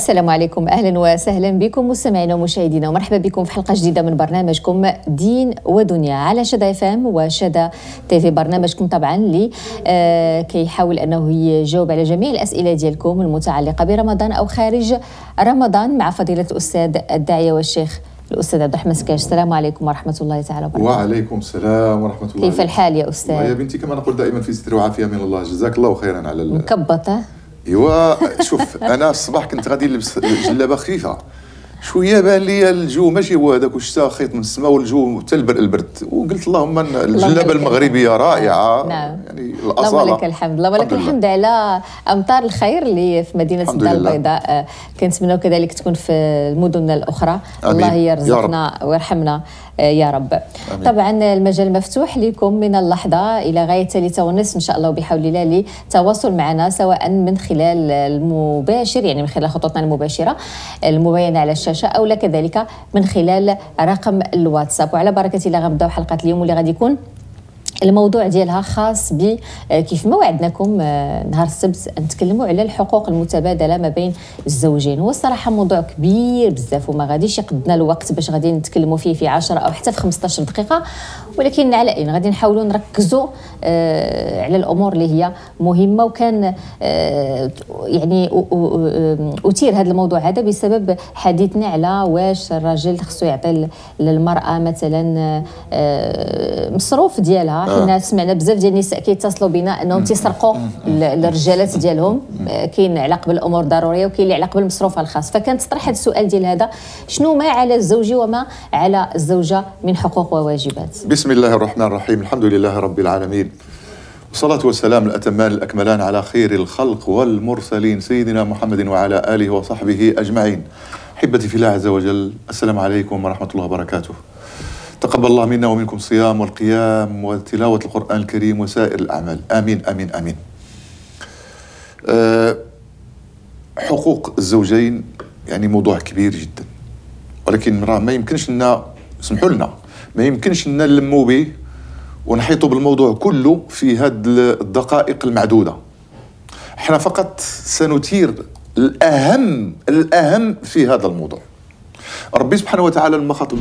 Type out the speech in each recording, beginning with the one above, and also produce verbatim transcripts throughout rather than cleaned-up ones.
السلام عليكم، أهلا وسهلا بكم مستمعينا ومشاهدينا، ومرحبا بكم في حلقة جديدة من برنامجكم دين ودنيا على شدا اف ام وشدا تي في. برنامجكم طبعا اللي آه كيحاول أنه يجاوب على جميع الأسئلة ديالكم المتعلقة برمضان أو خارج رمضان مع فضيلة الأستاذ الداعية والشيخ الأستاذ عبد الرحمن سكاش. السلام عليكم ورحمة الله تعالى وبركاته. وعليكم السلام ورحمة الله. كيف الحال يا أستاذ؟ يا بنتي كما نقول دائما في ستر وعافية من الله، جزاك الله خيرا على مكبطة. ايوا شوف انا الصباح كنت غادي نلبس جلابه خفيفه شويه، بان لي الجو ماشي هو هذاك الشتاء خيط من السماء والجو حتى البرد، وقلت اللهم الجلابه المغربيه رائعه. نعم. يعني الاصاله. اللهم لك الحمد، اللهم لك الحمد على امطار الخير اللي في مدينه الدار البيضاء. كنتمناو كذلك تكون في المدن الاخرى. الله يرزقنا ويرحمنا يا رب. أمين. طبعا المجال مفتوح لكم من اللحظه الى غايه الثالثه ونصف ان شاء الله وبحول الله للتواصل معنا، سواء من خلال المباشر يعني من خلال خطوطنا المباشره المبينه على الشاشه، او لا كذلك من خلال رقم الواتساب. وعلى بركه الله غنبداو حلقه اليوم واللي غادي يكون الموضوع ديالها خاص ب كيف ما وعدناكم نهار السبت نتكلموا على الحقوق المتبادله ما بين الزوجين. هو الصراحه موضوع كبير بزاف وما غاديش يقدنا الوقت باش غادي نتكلموا فيه في عشرة او حتى في خمسطاش دقيقه، ولكن على اين غادي نحاولوا نركزوا آه على الامور اللي هي مهمه. وكان آه يعني اثير هذا الموضوع هذا بسبب حديثنا على واش الراجل خصو يعطي للمراه مثلا آه مصروف ديالها. حنا آه. سمعنا بزاف ديال النساء كيتصلوا بنا انهم تيسرقوا الرجالات ديالهم، كاين على قبل الامور ضروريه وكاين اللي على قبل مصروفها الخاص. فكانت طرح هذا السؤال ديال هذا، شنو ما على الزوج وما على الزوجه من حقوق وواجبات؟ بسم الله الرحمن الرحيم، الحمد لله رب العالمين، والصلاة والسلام الأتمان الأكملان على خير الخلق والمرسلين سيدنا محمد وعلى آله وصحبه أجمعين. أحبتي في الله عز وجل، السلام عليكم ورحمة الله وبركاته. تقبل الله منا ومنكم الصيام والقيام وتلاوة القرآن الكريم وسائر الأعمال، آمين آمين آمين. أه حقوق الزوجين يعني موضوع كبير جدا، ولكن ما يمكنش لنا، اسمحوا لنا، ما يمكنش لنا نلموا به ونحيطوا بالموضوع كله في هذه الدقائق المعدودة. احنا فقط سنثير الأهم الأهم في هذا الموضوع. ربي سبحانه وتعالى لما خاطب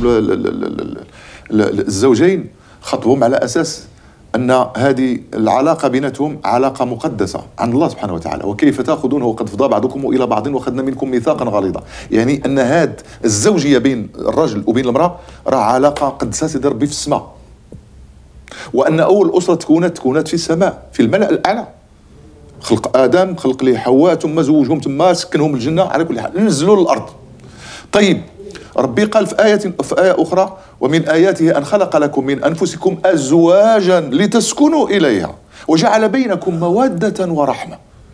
الزوجين خطبهم على أساس أن هذه العلاقة بيناتهم علاقة مقدسة عن الله سبحانه وتعالى، وكيف تأخذونه وقد فضى بعضكم إلى بعض وأخذنا منكم ميثاقا غليظا. يعني أن هذه الزوجية بين الرجل وبين المرأة راه علاقة قدسها سيدي ربي في السماء، وأن أول أسرة تكونت تكونت في السماء في الملأ الأعلى. خلق آدم، خلق ليه حواء، ثم زوجهم، ثم سكنهم الجنة، على كل حال نزلوا للأرض. طيب ربي قال في آية في آية أخرى: ومن آياته أن خلق لكم من أنفسكم أزواجا لتسكنوا إليها وجعل بينكم مودة ورحمة.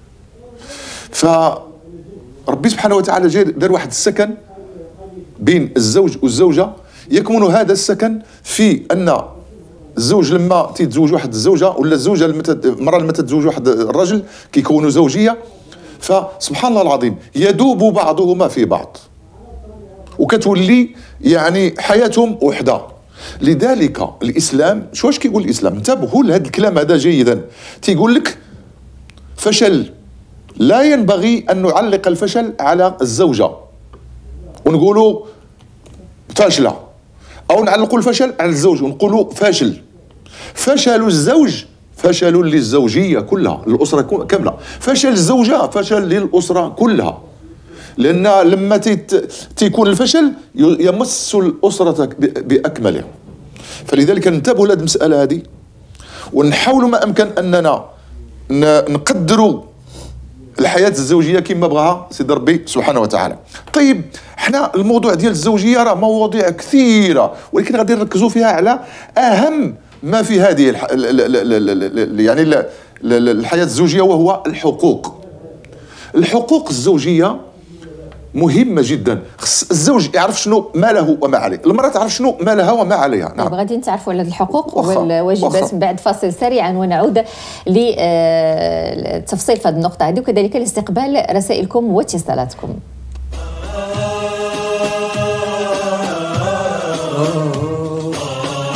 فربي سبحانه وتعالى جاء دار واحد السكن بين الزوج والزوجة، يكمن هذا السكن في أن الزوج لما تتزوج واحد الزوجة ولا الزوجة لما المرأة لما تتزوج واحد الرجل كيكونوا زوجية، فسبحان الله العظيم يذوب بعضهما في بعض وكتولي يعني حياتهم وحده. لذلك الاسلام شو واش كيقول الاسلام؟ انتبهوا لهذا الكلام هذا جيدا. تيقول لك فشل، لا ينبغي ان نعلق الفشل على الزوجه ونقولوا فاشله، او نعلقوا الفشل على الزوج ونقولوا فاشل. فشل الزوج فشل للزوجيه كلها، للاسره كامله. فشل الزوجه فشل للاسره كلها، لأن لما تيكون الفشل يمس الأسرة بأكملها. فلذلك ننتبهوا لهذه المسألة هذه ونحاولوا ما أمكن أننا نقدروا الحياة الزوجية كما بغاها سيدي ربي سبحانه وتعالى. طيب احنا الموضوع ديال الزوجية راه مواضيع كثيرة، ولكن غادي نركزوا فيها على أهم ما في هذه الح... يعني الحياة الزوجية، وهو الحقوق. الحقوق الزوجية مهمة جدا. خص الزوج يعرف شنو ما له وما عليه، المرأة تعرف شنو ما لها وما عليها. نعم. غادي نتعرفوا على الحقوق والواجبات من بعد فاصل سريعا، ونعود للتفصيل في هذه النقطة هذه، وكذلك لاستقبال رسائلكم واتصالاتكم.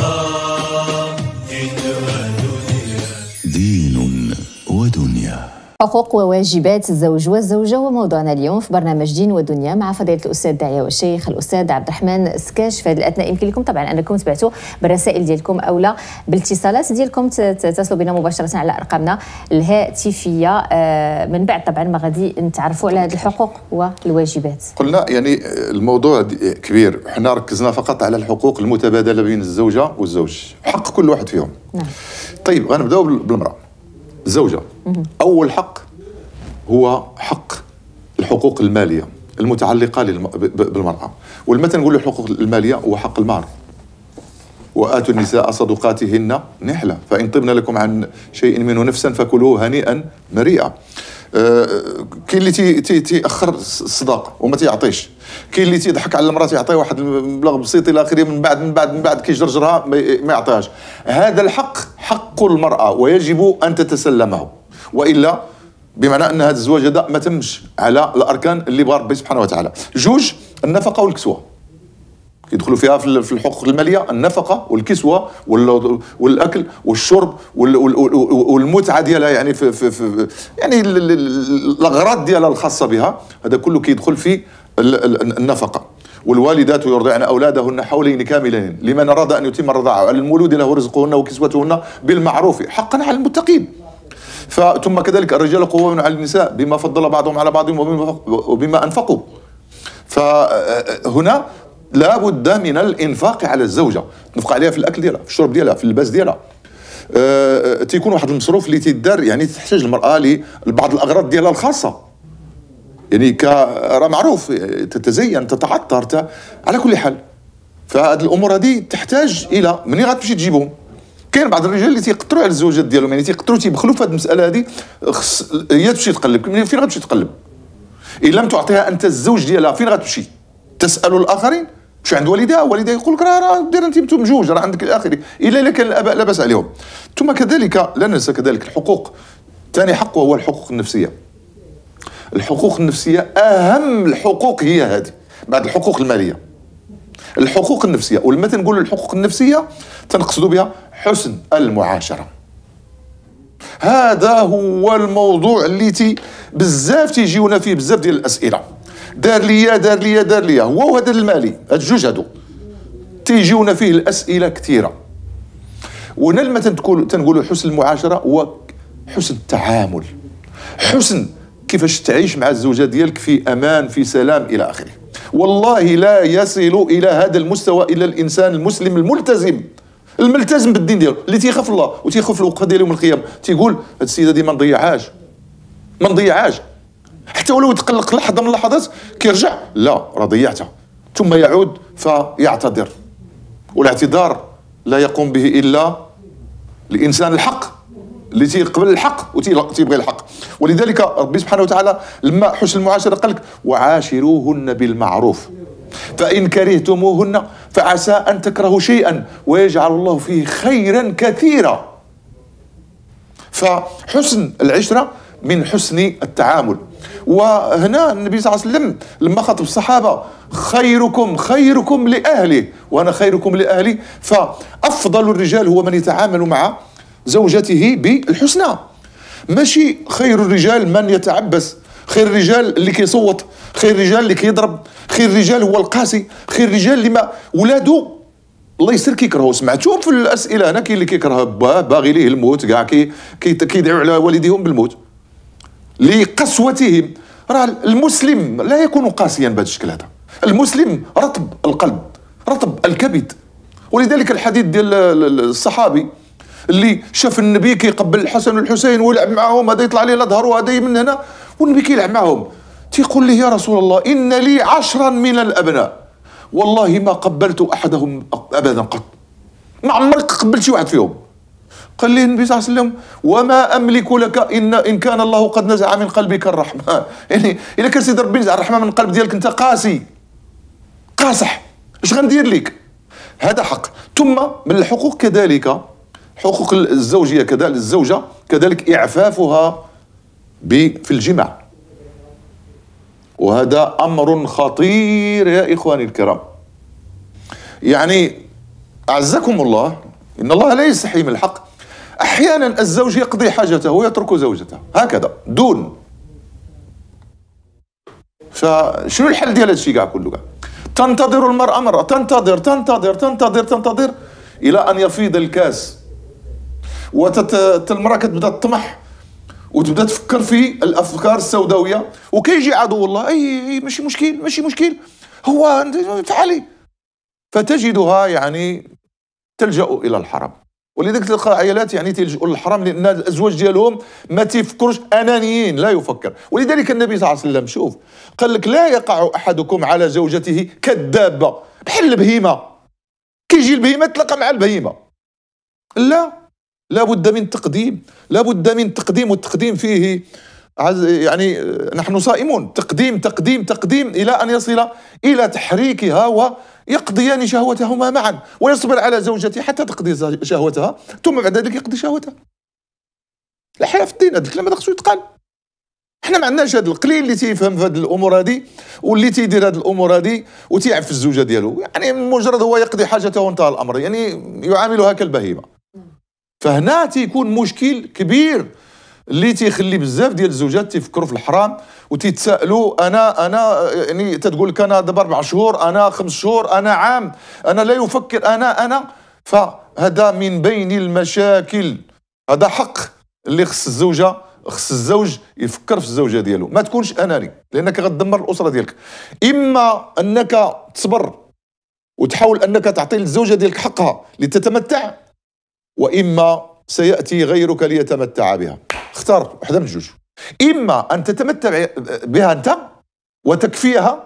دين ودنيا. حقوق وواجبات الزوج والزوجة هو موضوعنا اليوم في برنامج دين ودنيا مع فضيلة الأستاذ داعية والشيخ الأستاذ عبد الرحمن سكاش. في هذه الأثناء يمكن لكم طبعا أنكم تبعتوا بالرسائل ديالكم أو لا بالاتصالات ديالكم، تتصلوا بنا مباشرة على أرقامنا الهاتفية. من بعد طبعا ما غادي نتعرفوا على هذه الحقوق والواجبات. قلنا يعني الموضوع كبير، احنا ركزنا فقط على الحقوق المتبادلة بين الزوجة والزوج، حق كل واحد فيهم. نعم. طيب غنبداو بالمرأة الزوجة. أول حق هو حق الحقوق المالية المتعلقة بالمرأة، ولما تنقول الحقوق المالية هو حق المهر. وآتوا النساء صدقاتهن نحلة فإن طبن لكم عن شيء منه نفسا فكلوه هنيئا مريئا. آه كاين اللي تي تي تيأخر الصداقة وما تيعطيش، كاين اللي تيضحك على المرأة تيعطي واحد المبلغ بسيط إلى آخره، من بعد من بعد من بعد كيجرجرها ما يعطيهاش. هذا الحق حق المرأة ويجب أن تتسلمه، وإلا بمعنى أن هذا الزواج هذا ما تمش على الأركان اللي بغى ربي سبحانه وتعالى. جوج، النفقة والكسوة يدخلوا فيها في الحقوق المالية، النفقة والكسوة والأكل والشرب والمتعة ديالها، يعني في, في, في يعني الأغراض ديالها الخاصة بها، هذا كله كيدخل في النفقة. والوالدات يرضعن أولادهن حولين كاملين لمن أراد أن يتم الرضاعة، على المولود له رزقهن وكسوتهن بالمعروف حقا على المتقين. ثم كذلك الرجال قوامون على النساء بما فضل بعضهم على بعض وبما أنفقوا. فهنا لا بد من الانفاق على الزوجه، تنفق عليها في الاكل ديالها، في الشرب ديالها، في اللباس ديالها. أه تيكون واحد المصروف اللي تيدار، يعني تحتاج المراه لبعض الاغراض ديالها الخاصه، يعني ك راه معروف تتزين تتعطر ت... على كل حال. فهاد الامور هذه تحتاج الى منين غتمشي تجيبهم. كاين بعض الرجال اللي تيقطروا على الزوجات ديالهم، يعني تيقطروا تيبخلوا في هذه المساله هذه، خص هي تمشي تقلب. فين غتمشي تقلب؟ ان لم تعطيها انت الزوج ديالها فين غتمشي؟ تسال الاخرين؟ مش عند والدها، والدها يقول لك راه راه دير انت مجوج راه عندك الى اخره، الا الا كان الاباء لا باس عليهم. ثم كذلك لا ننسى كذلك الحقوق. ثاني حق وهو الحقوق النفسيه. الحقوق النفسيه اهم الحقوق هي هذه بعد الحقوق الماليه، الحقوق النفسيه. ولما تنقول الحقوق النفسيه تنقصد بها حسن المعاشره. هذا هو الموضوع اللي تي بزاف تيجيونا فيه بزاف ديال الاسئله، دار ليا دار ليا دار ليا، هو وهذا المالي، هاد الجوج هادو تيجيونا فيه الاسئله كثيره. ونا لما تنقولوا حسن المعاشره هو حسن التعامل، حسن كيفاش تعيش مع الزوجه ديالك في امان في سلام الى اخره. والله لا يصل الى هذا المستوى الا الانسان المسلم الملتزم، الملتزم بالدين ديالو، اللي تيخاف الله وتيخاف الوقت ديال يوم القيامه، تيقول هاد السيده دي ما نضيعهاش ما نضيعهاش، حتى ولو يتقلق لحظه من اللحظات كيرجع لا راه ضيعتها، ثم يعود فيعتذر. والاعتذار لا يقوم به الا الانسان الحق اللي تيقبل الحق وتيبغي الحق. ولذلك ربي سبحانه وتعالى لما حسن المعاشره قال لك وعاشروهن بالمعروف فإن كرهتموهن فعسى أن تكرهوا شيئا ويجعل الله فيه خيرا كثيرا. فحسن العشرة من حسن التعامل. وهنا النبي صلى الله عليه وسلم لما خاطب الصحابة خيركم خيركم لأهله وأنا خيركم لأهلي، فأفضل الرجال هو من يتعامل مع زوجته بالحسنى، ماشي خير الرجال من يتعبس، خير الرجال اللي كيصوت، خير الرجال اللي كيضرب، خير الرجال هو القاسي، خير الرجال اللي ما ولادو الله يسر كيكرهوا. سمعتوهم في الاسئله هنا، كاين اللي كيكره باه باغي ليه الموت كاع، كي كيدعوا على والديهم بالموت لقسوتهم. راه المسلم لا يكون قاسيا بهذا الشكل هذا، المسلم رطب القلب رطب الكبد. ولذلك الحديث ديال الصحابي اللي شاف النبي كيقبل الحسن والحسين ويلعب معاهم، هذا يطلع ليه الظهر وهذا من هنا، والنبي كيلعب معاهم، تيقول لي يا رسول الله إن لي عشرا من الأبناء والله ما قبلت أحدهم أبدا قط، ما عمرك قبلت شي واحد فيهم. قال لي النبي صلى الله عليه وسلم وما أملك لك إن إن كان الله قد نزع من قلبك الرحمة. يعني إذا كان سيدي ربي نزع الرحمة من القلب ديالك أنت قاسي قاصح، اش غندير لك؟ هذا حق. ثم من الحقوق كذلك حقوق الزوجية كذلك الزوجة كذلك إعفافها في الجماع، وهذا أمر خطير يا إخواني الكرام. يعني أعزكم الله إن الله لا يستحي من الحق. احيانا الزوج يقضي حاجته ويترك زوجته هكذا دون. فشنو الحل ديال هذا الشيء كاع كله كاع؟ تنتظر المرأة مرة، تنتظر تنتظر تنتظر تنتظر إلى أن يفيض الكاس، والمرأة كتبدا تطمح وتبدا تفكر في الأفكار السوداوية، وكيجي عدو الله، أي, أي ماشي مشكل ماشي مشكل هو تعالي، فتجدها يعني تلجأ إلى الحرام. ولذلك تلقى عائلات يعني تلجؤوا للحرام لأن الأزواج ديالهم ما تيفكروش، أنانيين لا يفكر. ولذلك النبي صلى الله عليه وسلم شوف قال لك لا يقع أحدكم على زوجته كالدابة، بحال البهيمة، كيجي البهيمة تلقى مع البهيمة، لا، لا بد من تقديم، لا بد من تقديم، والتقديم فيه يعني نحن صائمون، تقديم تقديم تقديم إلى أن يصل إلى تحريكها ويقضيان شهوتهما معا، ويصبر على زوجته حتى تقضي شهوتها ثم بعد ذلك يقضي شهوتها. لا حياة في الدين، هذا الكلام هذا خصو يتقال. احنا ما عندناش هذا القليل اللي تيفهم في هذه الامور هذه واللي تيدير هذه الامور هذه وتيعرف الزوجه ديالو، يعني مجرد هو يقضي حاجته وانتهى الامر، يعني يعاملها كالبهيمه. فهنا تيكون مشكل كبير اللي تيخلي بزاف ديال الزوجات تيفكروا في الحرام وتيتسائلوا انا انا يعني تتقول لك انا دابا اربع شهور، انا خمس شهور، انا عام، انا لا يفكر انا انا فهذا من بين المشاكل. هذا حق اللي خص الزوجه خص الزوج يفكر في الزوجه ديالو، ما تكونش اناني لانك غتدمر الاسره ديالك. اما انك تصبر وتحاول انك تعطي للزوجه ديالك حقها لتتمتع، واما سياتي غيرك ليتمتع بها. اختار واحده من الجوج، اما ان تتمتع بها انت وتكفيها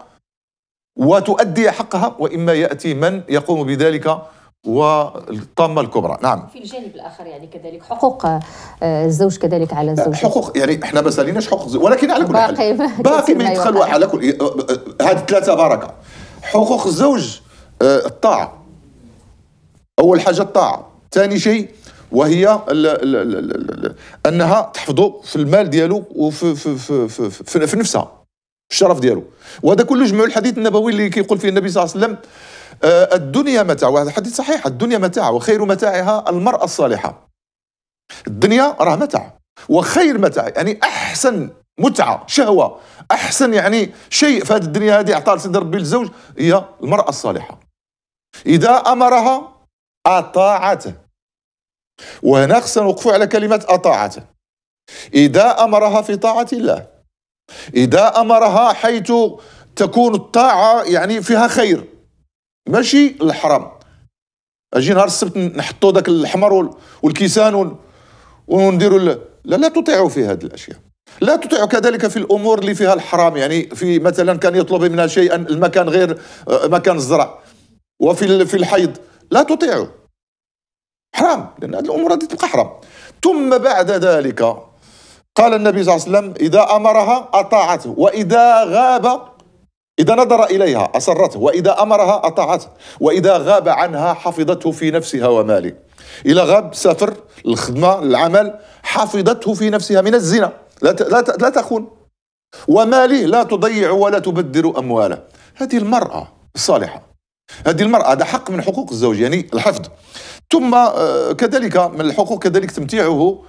وتؤدي حقها، واما ياتي من يقوم بذلك والطامه الكبرى. نعم. في الجانب الاخر يعني كذلك حقوق الزوج كذلك على الزوجه. حقوق يعني احنا ما ساليناش حقوق الزوج، ولكن على كل حال باقي باقي ما يدخل على كل هذه الثلاثه بركه. حقوق الزوج الطاعه، اول حاجه الطاعه، ثاني شيء وهي ال ال ال ال انها تحفظه في المال ديالو وفي في في في, في, في نفسها، الشرف ديالو. وهذا كله جمعوا الحديث النبوي اللي كيقول فيه النبي صلى الله عليه وسلم آه الدنيا متاع، وهذا حديث صحيح، الدنيا متاع وخير متاعها المرأة الصالحة. الدنيا راه متاع وخير متاع، يعني احسن متعه شهوه، احسن يعني شيء في هذه الدنيا هذه اعطاه سيدي ربي للزوج هي المرأة الصالحة. اذا امرها اطاعته، وهنا خصنا نوقفوا على كلمة أطاعته. إذا أمرها في طاعة الله، إذا أمرها حيث تكون الطاعة يعني فيها خير، ماشي الحرام. أجي نهار السبت نحطوا ذاك الحمر والكيسان ونديروا لا لا تطيعوا في هذه الأشياء. لا تطيعوا كذلك في الأمور اللي فيها الحرام، يعني في مثلا كان يطلب منها شيئا المكان غير مكان الزرع، وفي في الحيض لا تطيعوا، حرام، لأن هذه الأمور هذه تبقى حرام. ثم بعد ذلك قال النبي صلى الله عليه وسلم إذا أمرها أطاعته، وإذا غاب إذا نظر إليها أسرته، وإذا أمرها أطاعته، وإذا غاب عنها حفظته في نفسها وماله. إلى غاب سافر الخدمة العمل حفظته في نفسها من الزنا، لا لا لا تخون، وماله لا تضيع ولا تبذر أمواله. هذه المرأة الصالحة، هذه المرأة، هذا حق من حقوق الزوج يعني الحفظ. ثم كذلك من الحقوق كذلك تمتيعه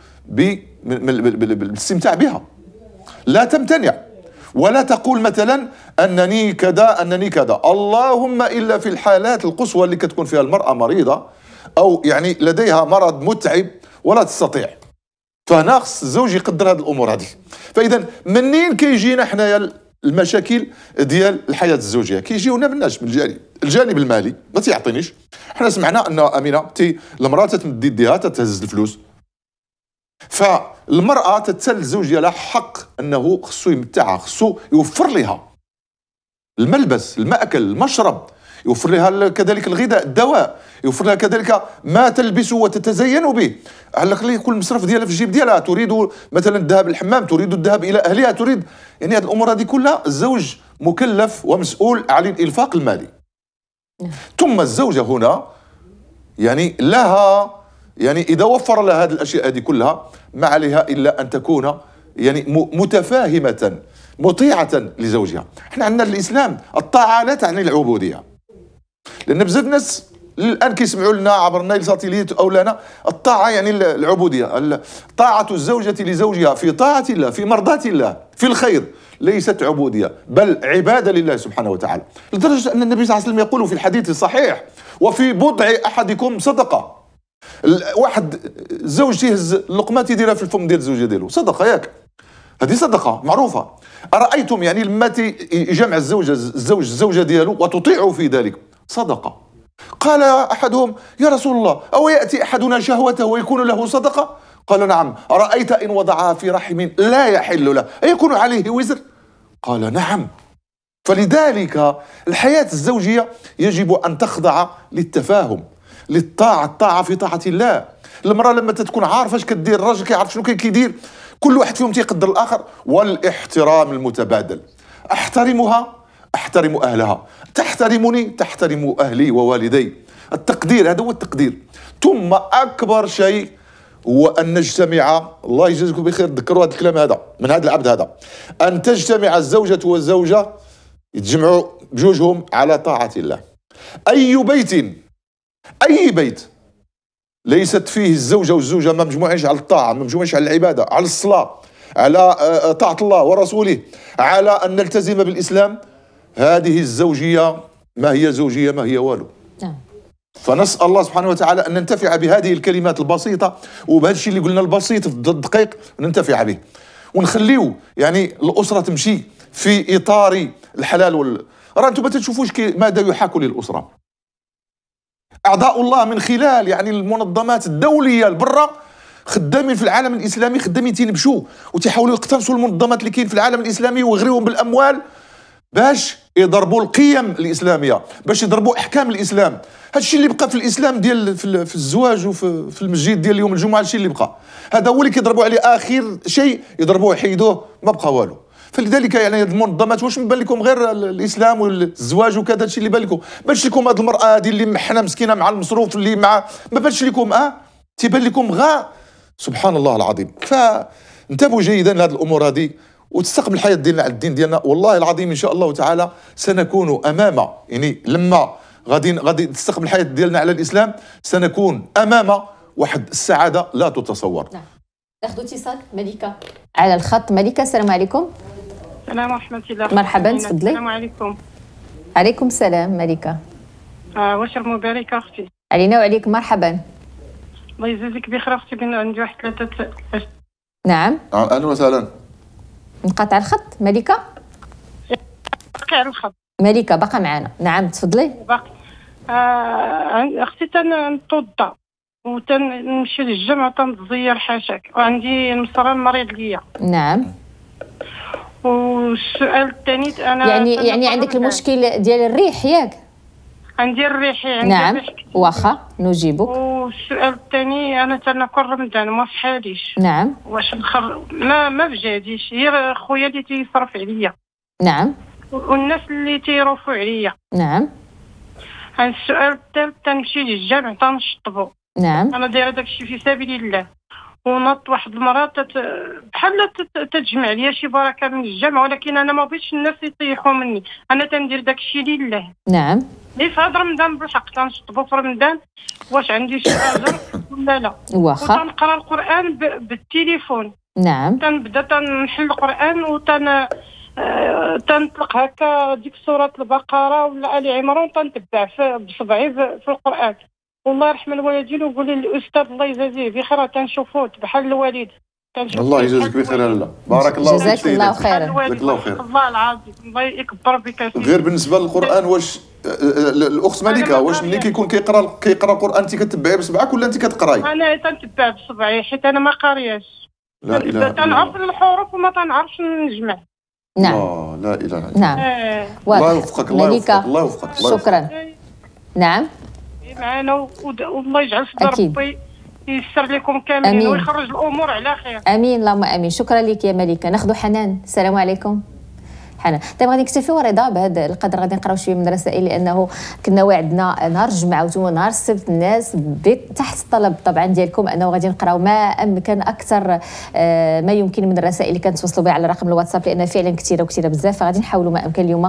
بالاستمتاع بها، لا تمتنع ولا تقول مثلا أنني كذا أنني كذا، اللهم إلا في الحالات القصوى اللي كتكون فيها المرأة مريضة أو يعني لديها مرض متعب ولا تستطيع، فهنا خص الزوج يقدر هذه الأمور هذه. فإذا منين كيجينا حنايا المشاكل ديال الحياة الزوجية؟ كيجيونا من الناس من الجانب الجانب المالي، ما تيعطينيش. حنا سمعنا أن أمينة تي المرأة تتمد يديها تتهز الفلوس، فالمرأة تتسل الزوج ديالها حق أنه خصو يمتعها، خصو يوفر لها الملبس، المأكل، المشرب، يوفر لها كذلك الغذاء، الدواء، يوفر لها كذلك ما تلبس وتتزين به، على الأقل يكون المصرف ديالها في الجيب ديالها. تريد مثلا الذهاب للحمام، تريد الذهاب إلى أهلها، تريد يعني هذه الأمور هذه كلها الزوج مكلف ومسؤول عن الإنفاق المالي. ثم الزوجة هنا يعني لها يعني إذا وفر لها هذه الأشياء هذه كلها ما عليها إلا أن تكون يعني متفاهمة مطيعة لزوجها. احنا عندنا الإسلام الطاعة لا تعني العبودية، لأن بزاف الناس الان كيسمعوا لنا عبر النايل ساتيليت او لنا، الطاعه يعني العبوديه، طاعه الزوجه لزوجها في طاعه الله، في مرضاه الله، في الخير، ليست عبوديه بل عباده لله سبحانه وتعالى، لدرجه ان النبي صلى الله عليه وسلم يقول في الحديث الصحيح: وفي بضع احدكم صدقه. واحد زوج تيهز اللقمه تيديرها في الفم ديال الزوجه ديالو، صدقه ياك، هذه صدقه معروفه. ارايتم يعني لما يجمع الزوج الزوج الزوجه ديالو وتطيعه في ذلك صدقه. قال احدهم: يا رسول الله، او ياتي احدنا شهوته ويكون له صدقه؟ قال: نعم. ارايت ان وضعها في رحم لا يحل له ايكون عليه وزر؟ قال: نعم. فلذلك الحياه الزوجيه يجب ان تخضع للتفاهم، للطاعه، الطاعه في طاعه الله. المراه لما تكون عارفه اش كدير، الراجل كيعرف شنو كيدير، كل واحد فيهم تيقدر الاخر. والاحترام المتبادل، احترمها احترم اهلها، تحترمني تحترم اهلي ووالدي. التقدير، هذا هو التقدير. ثم اكبر شيء هو ان نجتمع، الله يجزيكم بخير، تذكروا هذا الكلام هذا من هذا العبد هذا، ان تجتمع الزوجه والزوجه، يتجمعوا بجوجهم على طاعه الله. اي بيت اي بيت ليست فيه الزوجه والزوجه ما مجموعينش على الطاعه، ما مجموعينش على العباده، على الصلاه، على طاعه الله ورسوله، على ان نلتزم بالاسلام، هذه الزوجيه ما هي زوجيه، ما هي والو. نعم. فنسال الله سبحانه وتعالى ان ننتفع بهذه الكلمات البسيطه وبهذا الشيء اللي قلنا البسيط في الدقيق، ننتفع به ونخليو يعني الاسره تمشي في اطار الحلال وال راه انتم ما تشوفوش ماذا يحاك للاسره. اعضاء الله من خلال يعني المنظمات الدوليه البرة خدامين في العالم الاسلامي، خدامين تينبشوا وتيحاولوا يقتنصوا المنظمات اللي كاين في العالم الاسلامي ويغريوهم بالاموال باش يضربوا القيم الاسلاميه، باش يضربوا احكام الاسلام. هذا الشيء اللي بقى في الاسلام ديال في الزواج وفي في المسجد ديال يوم الجمعه، الشيء اللي بقى هذا هو اللي كيضربوا عليه اخر شيء، يضربوه يحيدوه، ما بقى والو. فلذلك يعني هذه المنظمات واش مبان لكم غير الاسلام والزواج وكذا، الشيء اللي بان لكم؟ بانش لكم هذه المراه هذه اللي محنه مسكينه مع المصروف اللي مع ما بانش لكم؟ اه تيبان لكم غا. سبحان الله العظيم. فانتبهوا جيدا لهذه الامور هذه وتستقبل الحياه ديالنا على الدين ديالنا. والله العظيم ان شاء الله تعالى سنكون امام، يعني لما غادي غادي تستقبل الحياه ديالنا على الاسلام سنكون امام واحد السعاده لا تتصور. نعم. ناخذ اتصال. ملكه على الخط. ملكه، السلام عليكم. السلام ورحمه الله. مرحبا، تفضلي. السلام عليكم. عليكم السلام ملكه. آه واش مباركه اختي؟ علينا وعليك. مرحبا. الله يجازيك بخير اختي. بين عندي واحد ثلاثه. نعم. اهلا وسهلا. انقطع الخط ملكه؟ باقي على الخط. ملكه باقا معنا. نعم تفضلي. باقي. آه اختي تنتوضا وتنمشي للجامع وتنتزير حاشاك، وعندي المصران مريض ليا. نعم. والسؤال الثاني انا يعني يعني عندك المشكل ديال الريح ياك؟ عندي الريح. عندي نعم الريح. واخا نجيبك. والسؤال الثاني انا تناكل رمضان ما في حاليش. نعم. واش نخر ما ما بجاديش، هي خويا اللي تيصرف عليا. نعم. والناس اللي تيروفوا عليا. نعم. السؤال الثالث تنمشي للجامع تنشطبو. نعم. انا دايره داكشي في سبيل الله، ونط واحد المراه تت... بحال تتجمع ليا شي بركه من الجامع، ولكن انا ما بغيتش الناس يطيحوا مني، انا تندير داكشي لله. نعم. لي في هذا رمضان بالحق تنشطبو في رمضان، واش عندي شي اجر ولا لا؟ واخا. وتنقرا القران ب... بالتليفون. نعم. تنبدا تنحل القران وتن آه... تنطلق هكا ديك سوره البقره ولا ال عمران، تنتبع بصبعي في القران. والله يرحم الوالدين ويقول لي الاستاذ الله يجازيه بخير تنشوفوه بحال الوالد. الله يجازيك بخير. لا بارك الله فيك. جزاك الله خيرا. جزاك الله خير. الله العظيم الله يكبر بك. غير بالنسبه للقران، واش الاخت ملكه واش ملي كيكون كيقرا كيقرا القران انت كتبعيه بصبعك ولا انت كتقراي؟ انا تنتبع بصبعي حيت انا ما قارياش. لا اله الا الله. تنعرف الحروف وما تنعرفش نجمع. نعم. لا اله الا الله. نعم. الله يوفقك. الله يوفقك. الله يوفقك. شكرا. نعم. معنا والله يجعل في ربي ييسر لكم كاملين ويخرج الامور على خير. امين اللهم امين. شكرا لك يا ملكه. ناخذ حنان. السلام عليكم. حنا طيب غادي نكتفيو رضا بهذا القدر. غادي نقراو شويه من الرسائل لانه كنا واعدنا نهار الجمعه وانتم نهار السبت الناس تحت الطلب طبعا ديالكم انه غادي نقراو ما امكن اكثر ما يمكن من الرسائل اللي كنتوصلوا بها على رقم الواتساب لان فعلا كثيره وكثيره بزاف، فغادي نحاولوا ما امكن اليوم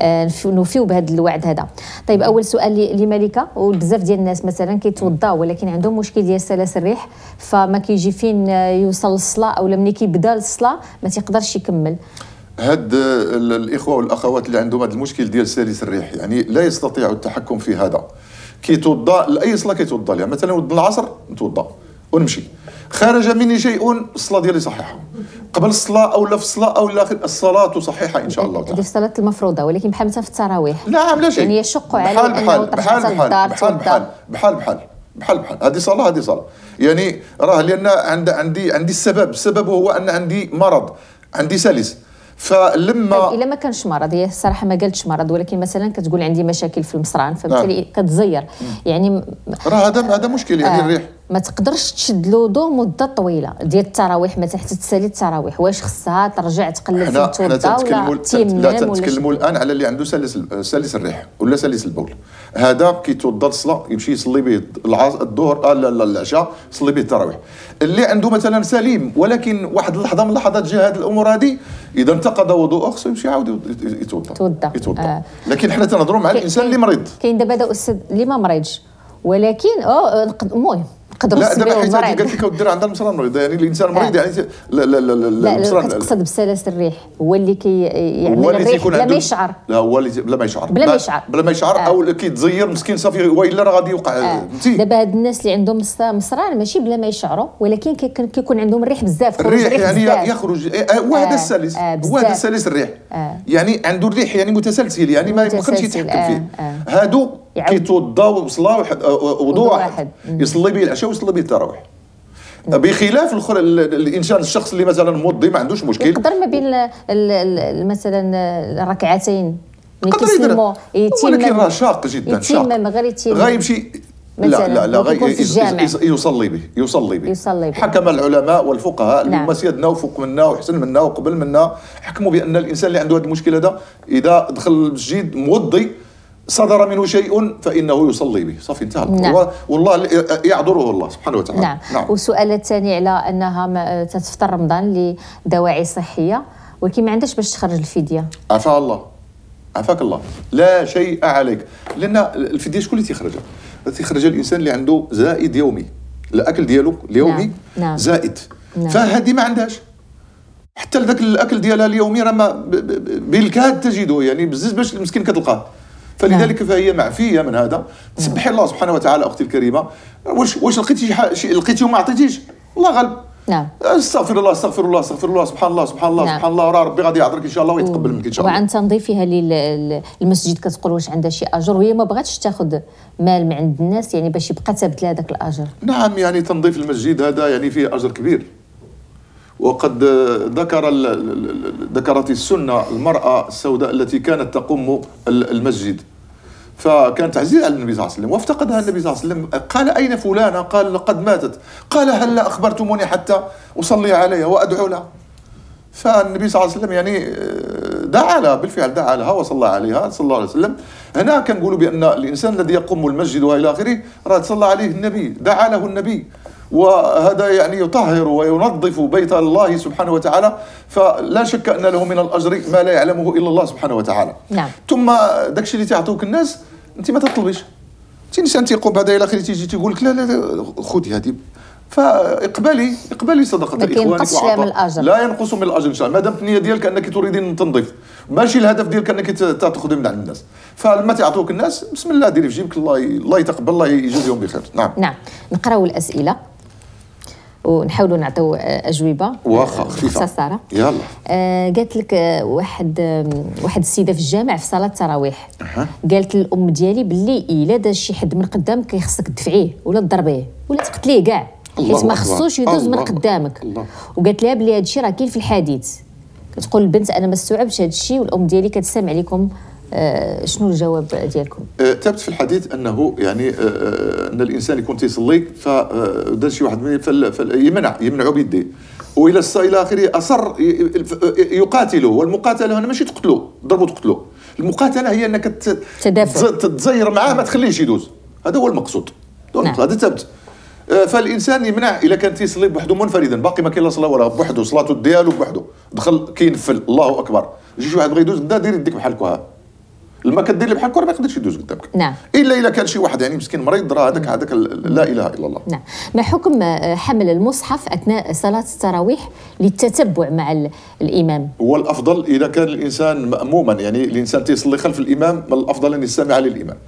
نوفيو بهذا الوعد هذا. طيب اول سؤال لملكه، وبزاف ديال الناس مثلا كيتوضاو ولكن عندهم مشكل ديال سلاسل الريح، فما كيجي فين يوصل للصلاه او ملي كيبدا الصلاه ما تيقدرش يكمل. هاد الاخوه والاخوات اللي عندهم هذا المشكل ديال سلاسل الريح يعني لا يستطيعوا التحكم في هذا، كيتوضا لاي صلاه كيتوضا لها، مثلا ود العصر نتوضا ونمشي، خرج مني شيء الصلاه ديالي صحيحه، قبل الصلاه او لا في الصلاه او لا الصلاه صحيحه ان شاء الله تعالى. هذه في الصلاه المفروضه، ولكن بحال مثلا في التراويح نعم لا شيء يعني يشق على بحال بحال بحال بحال بحال بحال بحال بحال بحال بحال هذه صلاه هذه صلاه يعني راه لان عند عندي عندي السبب، السبب هو ان عندي مرض، عندي سلس، فلما طيب الا ما كانش مرض، هي الصراحه ما قالتش مرض ولكن مثلا كتقول عندي مشاكل في المصران فبالتالي كتزير يعني راه هذا هذا مشكل يعني آه الريح ما تقدرش تشد الوضوء مده طويله ديال التراويح مثلا حتى تسالي التراويح، واش خصها ترجع تقلب في التوضا ولا تيمم؟ لا تنتكلموا الان على اللي عنده سلس سلس الريح ولا سلس البول، هذا كيتوضا الصلاه يمشي يصلي به الظهر لا لا العشاء يصلي به التراويح. اللي عنده مثلا سليم ولكن واحد اللحظه من اللحظات جا هذه الامور هذه اذا انتقد وضوءه خصو يمشي يعاود يتوضا يتوضا يتوضا آه. لكن حنا تنهضروا مع الانسان اللي مريض. كاين دابا هذا استاذ اللي ما مريضش ولكن اه المهم نقدروا لا دابا حيت قالت لك ودير عندها المصران مريض يعني الانسان مريض يعني لا لا لا لا لا كتقصد بسلاسل الريح هو اللي كي يعمل الريح بلا ما يشعر. لا هو اللي بلا ما يشعر بلا ما يشعر بلا ما يشعر آه. او كيتزير مسكين صافي والا راه غادي يوقع فهمتي. آه. دابا هاد الناس اللي عندهم مصران ماشي بلا ما يشعروا ولكن كيكون عندهم الريح بزاف، الريح يعني بزاف. يخرج هو هذا السلس هو هذا السلس الريح آه. يعني عنده الريح يعني متسلسل يعني ما يمكنش يتحكم فيه. هادو كيتوضاو صلاه وضوء واحد يصلي به العشاء ويصلي به التراويح، بخلاف الاخر الانسان الشخص اللي مثلا موضي ما عندوش مشكل يقدر ما بين مثلا الركعتين يقدر يسلموا يتيم، ولكن راه شاق جدا شاق غيمشي لا لا لا غي يصلي به يصلي به يصلي به. حكم العلماء والفقهاء اللي هما سيادنا وفوق منا وحسن منا وقبل منا حكموا بان الانسان اللي عنده هذا المشكل هذا اذا دخل المسجد موضي صدر منه شيء فإنه يصلي به صافي انتهى. نعم. والله يعذره الله سبحانه وتعالى. نعم. نعم. والسؤال الثاني على أنها تتفطر رمضان لدواعي صحية ولكن ما عندهاش باش تخرج الفدية. عفا الله عفاك الله لا شيء عليك، لأن الفدية شكون اللي تيخرجها؟ تيخرجها الإنسان اللي عنده زائد يومي، الأكل ديالو اليومي نعم. نعم. زائد نعم. فهذه ما عندهاش حتى لذاك الأكل ديالها اليومي راه بالكاد تجده يعني بزز باش المسكين كتلقاه، فلذلك نعم. فهي معفيه من هذا. تسبحي الله سبحانه وتعالى اختي الكريمه. واش واش لقيتي شي لقيتي وما عطيتيش الله غالب. نعم استغفر الله استغفر الله استغفر الله سبحان الله سبحان الله نعم. سبحان الله وراه ربي غادي يعذرك ان شاء الله ويتقبل منك ان شاء الله. وعن تنظيفها للمسجد كتقول واش عندها شي اجر وهي ما بغاتش تاخذ مال من عند الناس يعني باش يبقى ثابت لها هذاك الاجر؟ نعم يعني تنظيف المسجد هذا يعني فيه اجر كبير، وقد ذكر ذكرت السنه المراه السوداء التي كانت تقوم المسجد فكانت عزيزة على النبي صلى الله عليه وسلم وافتقدها النبي صلى الله عليه وسلم، قال أين فلانة؟ قال لقد ماتت، قال هل أخبرتموني حتى أصلي عليها وأدعو لها؟ فالنبي صلى الله عليه وسلم يعني دعا لها بالفعل، دعا لها وصلى عليها صلى الله عليه وسلم. هنا كنقولوا بأن الإنسان الذي يقوم المسجد وإلى آخره راه صلى عليه النبي، دعا له النبي، وهذا يعني يطهر وينظف بيت الله سبحانه وتعالى، فلا شك أن له من الأجر ما لا يعلمه إلا الله سبحانه وتعالى. نعم. ثم داكشي اللي تعطوك الناس أنت ما تطلبيش، أنت إنسان تيقوم بهذا إلى آخره تيجي تيقول لك لا لا خذي هذه، فاقبلي اقبلي صدقه اخوانك وعطاء لا ينقص من الاجر ان شاء الله، ما دامت النيه ديالك انك تريدين التنظيف، ماشي الهدف ديالك انك تاخذي من عند الناس، فلما تعطوك الناس بسم الله ديري في جيبك، الله الله يتقبل الله يجازيهم بخير. نعم نعم. نقراو الاسئله ونحاولوا نعطيو اجوبه واخا خفيفه مختصره. يلا. آه قالت لك واحد واحد السيده في الجامع في صلاه التراويح أه. قالت للام ديالي باللي الا داز شي حد من قدامك كيخصك تدفعيه ولا تضربيه ولا تقتليه كاع حيت ما خصوش يدوز من قدامك. وقالت لها بلي هذا الشيء راه كاين في الحديث. كتقول البنت انا ما استوعبتش هذا الشيء والام ديالي كتسمع لكم آه شنو الجواب ديالكم؟ ثبت في الحديث انه يعني آه ان الانسان يكون تيصلي فدار شي واحد يمنع يمنعه بيديه، والى الى اخره اصر يقاتله، والمقاتله هنا ماشي تقتلو ضربوا تقتلو، المقاتله هي انك تتزير معاه ما تخليهش يدوز، هذا هو المقصود. نعم. هذا ثبت. فالانسان يمنع الا كان تيصلي بوحده منفردا، باقي ما كاين لا صلاه ولا بوحده، صلاته ديالو بوحده، دخل كينفل الله اكبر، يجي شي واحد بغى يدوز قدا دير يديك بحال هكا، لما كدير لي بحال هكا ما يقدرش يدوز قدامك. نعم. الا الا كان شي واحد يعني مسكين مريض راه هذاك هذاك لا اله الا الله. نعم. ما حكم حمل المصحف اثناء صلاه التراويح للتتبع مع الامام؟ هو الافضل اذا كان الانسان ماموما، يعني الانسان تيصلي خلف الامام، الافضل ان يستمع للامام.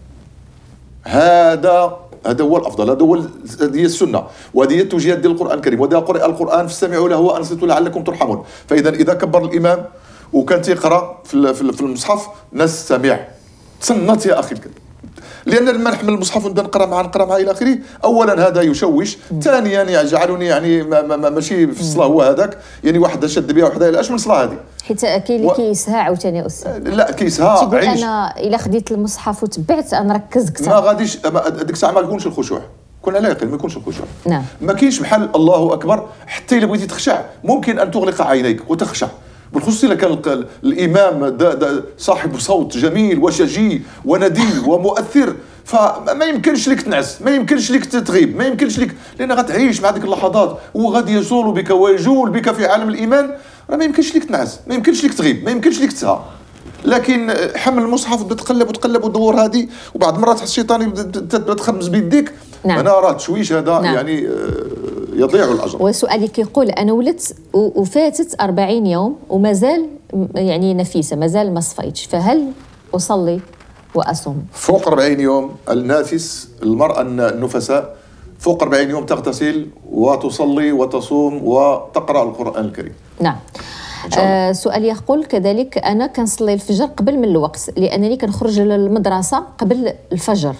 هذا هذا هو الافضل، هذا هو هذه السنه، وهذه هي التوجيهات ديال القران الكريم. واذا قرئ القران فاستمعوا له وانصتوا لعلكم ترحمون. فاذا اذا كبر الامام وكان تيقرا في في المصحف نستمع، تصنت يا اخي الكريم، لان لما نحمل المصحف ونبدا نقرا معاه نقرا معاه الى اخره، اولا هذا يشوش، ثانيا يجعلني يعني ما ما ما ماشي في الصلاه هو هذاك، يعني واحد شد بها وحده اش من صلاه هذه، حيت كاين اللي كيسها عاوتاني استاذ. لا كيسها تيقول انا الا خديت المصحف وتبعت نركز اكثر، ما غاديش ديك الساعه ما يكونش الخشوع، كون على يقين ما يكونش الخشوع. نعم. ما كاينش بحال الله اكبر، حتى الا بغيتي تخشع ممكن ان تغلق عينيك وتخشع، بالخصوص اذا كان الامام دا دا صاحب صوت جميل وشجي وندي ومؤثر، فما يمكنش لك تنعس، ما يمكنش لك تغيب، ما يمكنش لك، لان غتعيش مع ديك اللحظات وغادي يزول بك ويجول بك في عالم الايمان، راه ما يمكنش لك تنعس، ما يمكنش لك تغيب، ما يمكنش لك تسهى. لكن حمل المصحف تبدا تقلب وتقلب وتدور هذه، وبعض المرات الشيطان يبدا تخمس بيديك. نعم. انا راه التشويش هذا. نعم. يعني يضيع الاجر. وسؤالي كيقول انا ولدت وفاتت أربعين يوم ومازال يعني نفيسه، مازال ما صفيتش، فهل اصلي واصوم؟ فوق أربعين يوم النافس، المراه النفساء فوق أربعين يوم تغتسل وتصلي وتصوم وتقرا القران الكريم. نعم. آه سؤال يقول كذلك انا كنصلي الفجر قبل من الوقت لانني كنخرج للمدرسه قبل الفجر.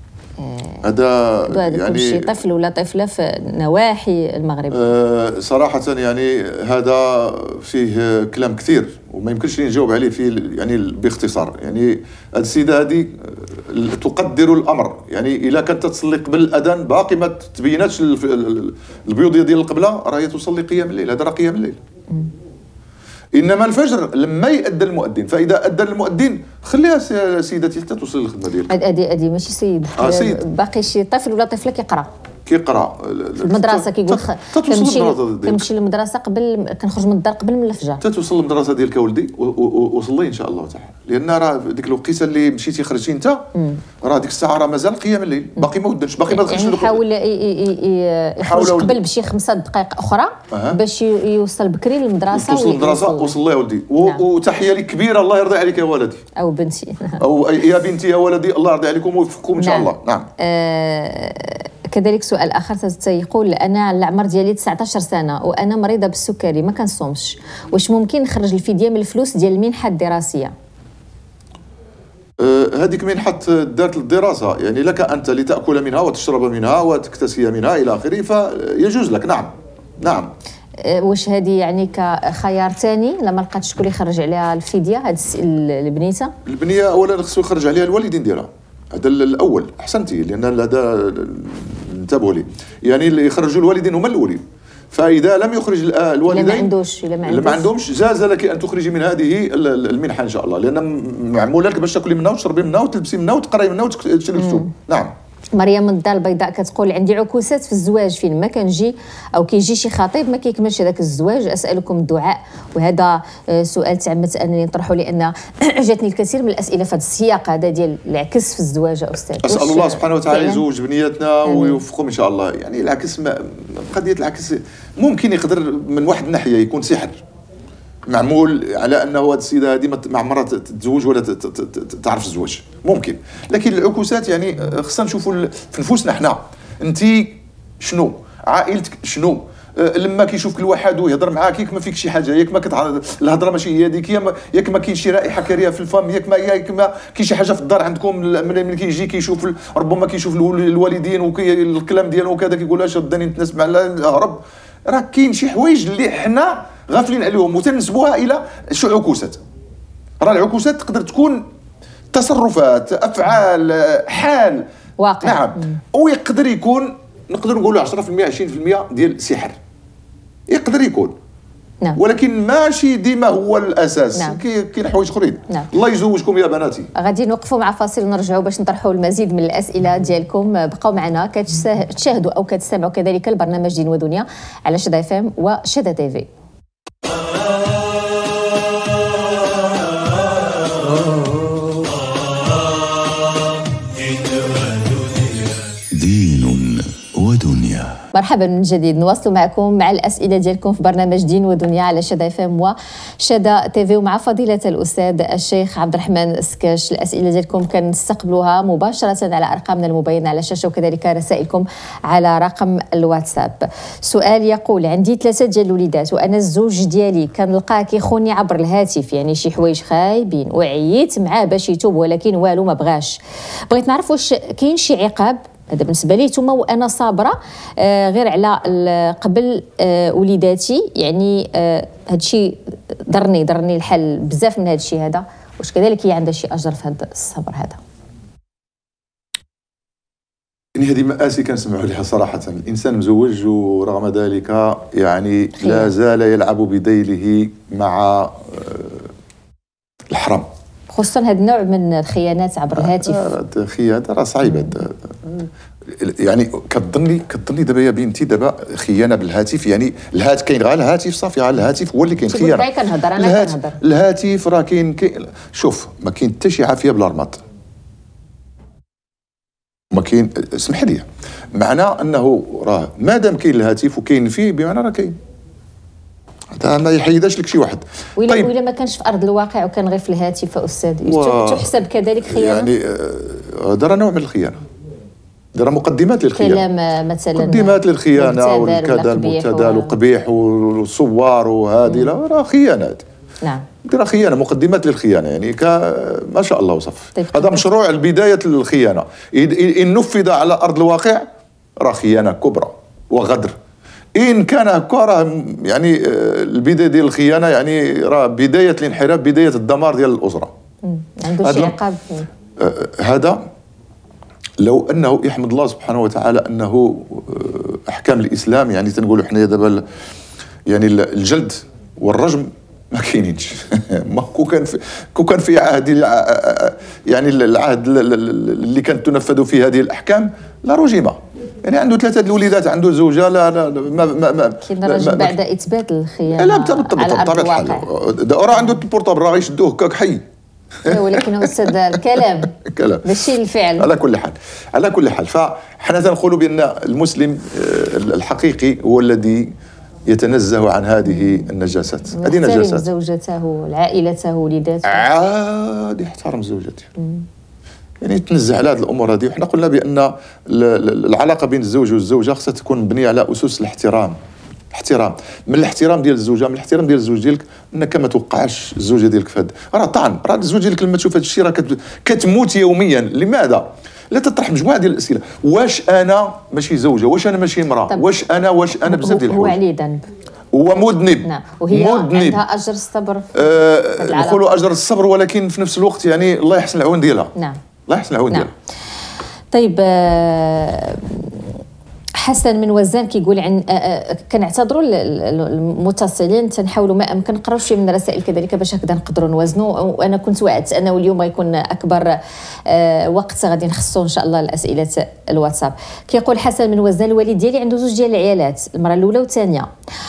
هذا آه يعني شي طفل ولا طفله في نواحي المغرب. آه صراحه يعني هذا فيه كلام كثير وما يمكنش نجاوب عليه في يعني باختصار. يعني هذه السيده هذه تقدر الامر، يعني الا كانت تصلي قبل الاذان باقي ما تبيناتش البيوضيه ديال القبله، راهي تصلي قيام الليل، هذا راه قيام الليل. م. انما الفجر لما يأذن المؤذن، فاذا اذن المؤذن خليها سيدتي حتى توصل للخدمه ديالك. هذه هذه ماشي سيد. آه سيد. باقي شي طفل ولا طفله كيقرا كيقرا في المدرسه، كيقول كنمشي كنمشي للمدرسه قبل، كنخرج من الدار قبل من الفجر. حتى توصل للمدرسه ديالك ولدي وصلي ان شاء الله تعالى، لان راه ديك الوقيته اللي مشيتي خرجتي انت راه ديك الساعه راه مازال قيام الليل، باقي ما ودنش، باقي ما دخلش. يعني يحاول يخرج قبل بشي خمسة دقائق اخرى أه. باش يوصل بكري للمدرسه. توصل للمدرسه وصلي يا ولدي. نعم. وتحيه لك كبيره، الله يرضي عليك يا ولدي او بنتي او يا بنتي يا ولدي، الله يرضي عليكم ويوفقكم ان شاء نعم. الله. نعم. آه كذلك سؤال اخر يقول انا العمر ديالي تسعطاش سنه وانا مريضه بالسكري ما كنصومش، واش ممكن نخرج الفديه من الفلوس ديال المنحه الدراسيه؟ هذيك منحة دارت للدراسة، يعني لك أنت لتأكل منها وتشرب منها وتكتسي منها إلى آخره، فيجوز لك. نعم نعم. واش هذه يعني كخيار ثاني لما لقات شكون يخرج عليها الفدية هذه البنيته؟ البنية أولا خصو يخرج عليها الوالدين ديالها، هذا الأول. أحسنتي، لأن هذا انتبهوا لي، يعني اللي يخرجوا الوالدين هما الأولين. فإذا لم يخرج الوالدين ما عندوش إلا ما, ما عندهمش جاز لك أن تخرجي من هذه المنحة إن شاء الله، لأن معمولة لك باش تاكلي منها وتشربي منها وتلبسي منها وتقراي منها وتشري الكتب. نعم. مريم من الدار البيضاء كتقول عندي عكوسات في الزواج، فين ما كنجي او كيجي شي خطيب ما كيكملش هذاك الزواج، اسالكم الدعاء. وهذا سؤال تعمدت انني نطرحه لان جاتني الكثير من الاسئله في هذا السياق هذا ديال العكس في الزواج. استاذ اسال الله سبحانه وتعالى يزوج بنياتنا ويوفقهم ان شاء الله. يعني العكس قضيه العكس ممكن يقدر من واحد الناحيه يكون سحر معمول على انه هذه السيده هذه ما عمرها تتزوج ولا تعرف الزواج، ممكن. لكن العكوسات يعني خصنا نشوفوا في نفوسنا حنا، انت شنو عائلتك شنو، لما كيشوفك الواحد ويهضر معاك ياك ما فيك شي حاجه، ياك ما كتع... الهضره ماشي هي هذيك، ياك ما كاين شي رائحه كريهه في الفم، ياك ما ياك ما كاين شي حاجه في الدار عندكم ملي كيجي كيشوف ربما كيشوف الوالدين والكلام ديالهم وكذا كيقول اش رداني نتناسب مع هرب. راه كاين شي حوايج اللي حنا غافلين عليهم وتنسبوها الى شو عكوسات. راه العكوسات تقدر تكون تصرفات، افعال، حال واقع. نعم. ويقدر يكون نقدر نقولوا عشرة في المية عشرين في المية ديال سحر، يقدر يكون. نعم. ولكن ماشي ديما هو الاساس. نعم. كاين حوايج اخرين. نعم. الله يزوجكم يا بناتي. غادي نوقفوا مع فاصل ونرجعوا باش نطرحوا المزيد من الاسئله ديالكم. بقاو معنا كتشاهدوا او كتستمعوا كذلك البرنامج دين ودنيا على شدا اف ام وشدا تي في. دين ودنيا. مرحبا من جديد، نواصل معكم مع الاسئله ديالكم في برنامج دين ودنيا على شدا اف ام وشدا تي في، ومع فضيله الاستاذ الشيخ عبد الرحمن السكاش. الاسئله ديالكم كنستقبلوها مباشره على ارقامنا المبينه على الشاشه، وكذلك رسائلكم على رقم الواتساب. سؤال يقول: عندي ثلاثه ديال الوليدات وانا الزوج ديالي كنلقاه كيخوني عبر الهاتف، يعني شي حوايج خايبين، وعييت معاه باش يتوب ولكن والو ما بغاش. بغيت نعرف واش كاين شي عقاب هذا بالنسبه لي ثم وانا صابره آه غير على قبل آه وليداتي، يعني آه هذا الشيء ضرني ضرني الحال بزاف من هذا الشيء هذا. واش كذلك هي عندها شي اجر في هذا الصبر هذا؟ يعني هذه مآسي كنسمعوا لها صراحه. الانسان مزوج ورغم ذلك يعني لا زال يلعب بديله مع آه الحرام، خصوصا هذا النوع من الخيانات عبر الهاتف. الخيانه راه صعيبه يعني. كتظني كتظني دابا يا بنتي دابا خيانه بالهاتف، يعني الهاتف كاين غير الهاتف صافي، غير الهاتف هو اللي كاين خيانه. انا كنهضر انا كنهضر الهاتف راه كاين كي... شوف ما كاين حتى شي عافيه بلا رمط، ما كاين. اسمح لي، معنى انه راه مادام كاين الهاتف وكاين فيه بمعنى راه كاين، هذا ما يحيدش لك شي واحد. وإلا طيب. وإلا ما كانش في ارض الواقع وكان غير في الهاتف استاذ و... تحسب كذلك خيانه؟ يعني هذا راه نوع من الخيانه، راه مقدمات للخيانه. كلام مثلا مقدمات للخيانه والكذا المبتذل وقبيح وصوار وهذه راه خيانات. نعم. راه خيانه، مقدمات للخيانه يعني ك... ما شاء الله وصف. طيب هذا مشروع البدايه للخيانه، ان نفذ على ارض الواقع راه خيانه كبرى وغدر. ان كان هكا راه يعني البدايه ديال الخيانه يعني راه بدايه الانحراف، بدايه الدمار ديال الاسره. عنده شي عقاب هذا. لو انه يحمد الله سبحانه وتعالى انه احكام الاسلام يعني تنقولوا حنايا دابا يعني الجلد والرجم ما كاينينش. ما كون كان في كون كان في عهد يعني العهد اللي كانت تنفذ فيه هذه الاحكام لا رجم. يعني عنده ثلاثه الوليدات، عنده زوجه، لا لا ما ما ما كاين الرجم بعد اثبات الخيانه. لا بطبيعه الحال راه عنده البورطابل راه غيشدوه هكاك حي. ولكن هو استاذ الكلام الكلام ماشي الفعل. على كل حال على كل حال فحنا تنقولوا بان المسلم الحقيقي هو الذي يتنزه عن هذه النجاسات. هذه نجاسات. يحترم زوجته، عائلته، وليداته. عادي يحترم زوجته. يعني تنزه على هذه الامور هذه. وحنا قلنا بان العلاقه بين الزوج والزوجه خصها تكون مبنيه على اسس الاحترام. احترام، من الاحترام ديال الزوجه، من الاحترام ديال الزوج ديالك، انك ما توقعش الزوجه ديالك في هذا. راه طعن، راه الزوج ديالك لما تشوف هذا الشيء راه كتموت يوميا. لماذا؟ لا تطرح مجموعه ديال الاسئله. واش انا ماشي زوجه؟ واش انا ماشي امراه؟ واش انا واش انا بزاف ديال الحوايج. هو عليه ذنب، هو مذنب. نعم. وهي مذنب. عندها اجر الصبر. آه نقولوا اجر الصبر، ولكن في نفس الوقت يعني الله يحسن العون ديالها. نعم. الله يحسن العون نعم. ديالها. طيب آه حسن من وزان كيقول عن كنعتذروا المتصلين، تنحاولوا ما امكن نقراو شي من الرسائل كذلك باش هكذا نقدروا نوازنوا. وانا كنت وعدت انه اليوم غيكون اكبر وقت غادي نخصو ان شاء الله لاسئله الواتساب. كيقول حسن من وزان: الوالد ديالي عنده زوج ديال العيالات، المراه الاولى والثانيه.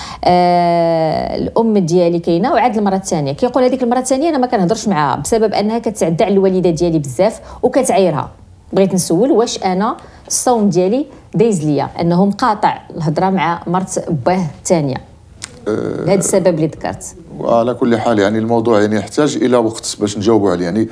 آه الام ديالي كاينه وعاد المراه الثانيه. كيقول هذيك المراه الثانيه انا ما كنهضرش معها بسبب انها كتعدى على الوالده ديالي بزاف وكتعايرها. بغيت نسول واش انا الصوم ديالي دايز ليا انه مقاطع الهضره مع مرت باه الثانيه لهذا السبب اللي ذكرت. وعلى كل حال يعني الموضوع يعني يحتاج الى وقت باش نجاوبوا عليه. يعني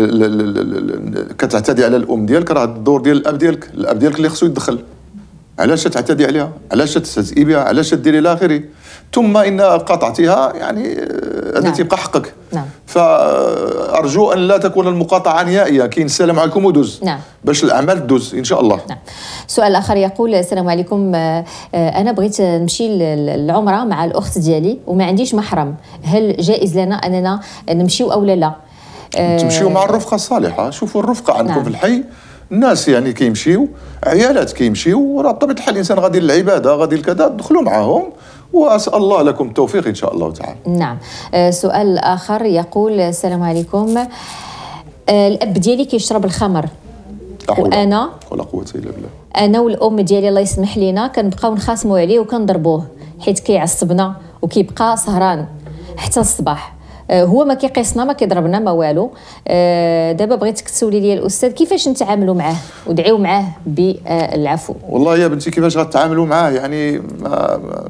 كتعتدي على الام ديالك، راه الدور ديال الاب ديالك، الاب ديالك اللي خصو يتدخل. علاش تعتدي عليها؟ علاش تستهزئي بها؟ علاش تديري الى اخره؟ ثم ان قاطعتيها يعني هذا نعم. تيبقى حقك. نعم. فارجو ان لا تكون المقاطعه نهائيه. كاين السلام عليكم ودوز. نعم. باش الاعمال تدوز ان شاء الله. نعم. سؤال اخر يقول: السلام عليكم، انا بغيت نمشي للعمره مع الاخت ديالي وما عنديش محرم، هل جائز لنا اننا نمشيو او لا؟ آه تمشيو مع الرفقه الصالحه. شوفوا الرفقه عندكم نعم. في الحي، الناس يعني كيمشيو، عيالات كيمشيو، وراه بطبيعه الحال الانسان غادي للعباده غادي لكذا، دخلوا معاهم، واسال الله لكم التوفيق ان شاء الله تعالى. نعم. آه سؤال اخر يقول: السلام عليكم، آه الاب ديالي كيشرب الخمر وانا ولا قوه الا بالله، انا والام ديالي الله يسمح لينا كنبقاو نخاصموا عليه وكنضربوه حيت كيعصبنا وكيبقى سهران حتى الصباح. آه هو ما كيقيسنا ما كيضربنا ما والو. آه دابا بغيتك تسولي لي الاستاذ كيفاش نتعاملوا معاه ودعيو معاه بالعفو. والله يا بنتي كيفاش غتعاملوا معاه يعني ما, ما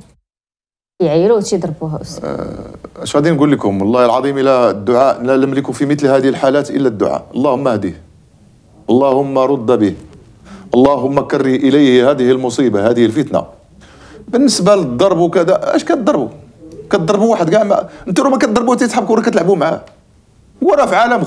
يعيروا تيضربوه استاذ. اش غادي نقول لكم؟ والله العظيم الى الدعاء لا نملك في مثل هذه الحالات الا الدعاء. اللهم اهديه، اللهم رد به، اللهم كري اليه هذه المصيبه هذه الفتنه. بالنسبه للضرب وكذا، اش كتضربوا؟ كتضربوا واحد كاع ما انتو ما كتضربوه تيتحبكوا راه كتلعبوا معاه، هو راه في عالم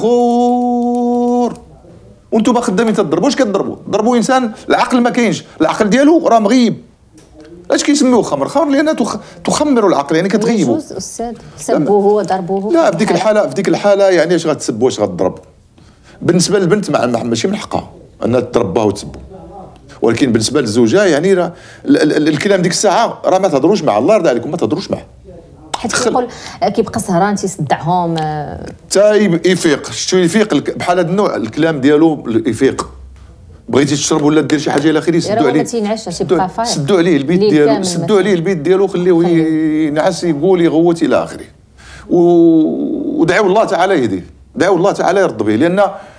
خور وانتم خدامين تضربوا. واش كتضربوا؟ ضربوا انسان العقل ما كاينش، العقل ديالو راه مغيب. اش كيسميوه خمر؟ خمر لان تخمر العقل يعني كتغيبوا. يجوز استاذ سبوه وضربوه؟ لا في ديك الحاله في ديك الحاله يعني اش غتسب واش غتضرب؟ بالنسبه للبنت مع ماشي من حقها انها تضربها وتسبه، ولكن بالنسبه للزوجه يعني راه الكلام ديك الساعه راه ما تهضروش مع الله يرضى عليكم، ما تهضروش معاه. حيت كيقول كيبقى سهران تيصدعهم حتى يفيق. شتو يفيق بحال هذا النوع الكلام ديالو يفيق. بغيتي تشرب ولا دير شي حاجه الى اخره، سدوا عليه، سدوا عليه البيت ديالو، سدوا عليه البيت ديالو، خليوه ينعس يقول يغوت الى اخره، ودعوا الله تعالى يهديه، دعوا الله تعالى يرد به. لان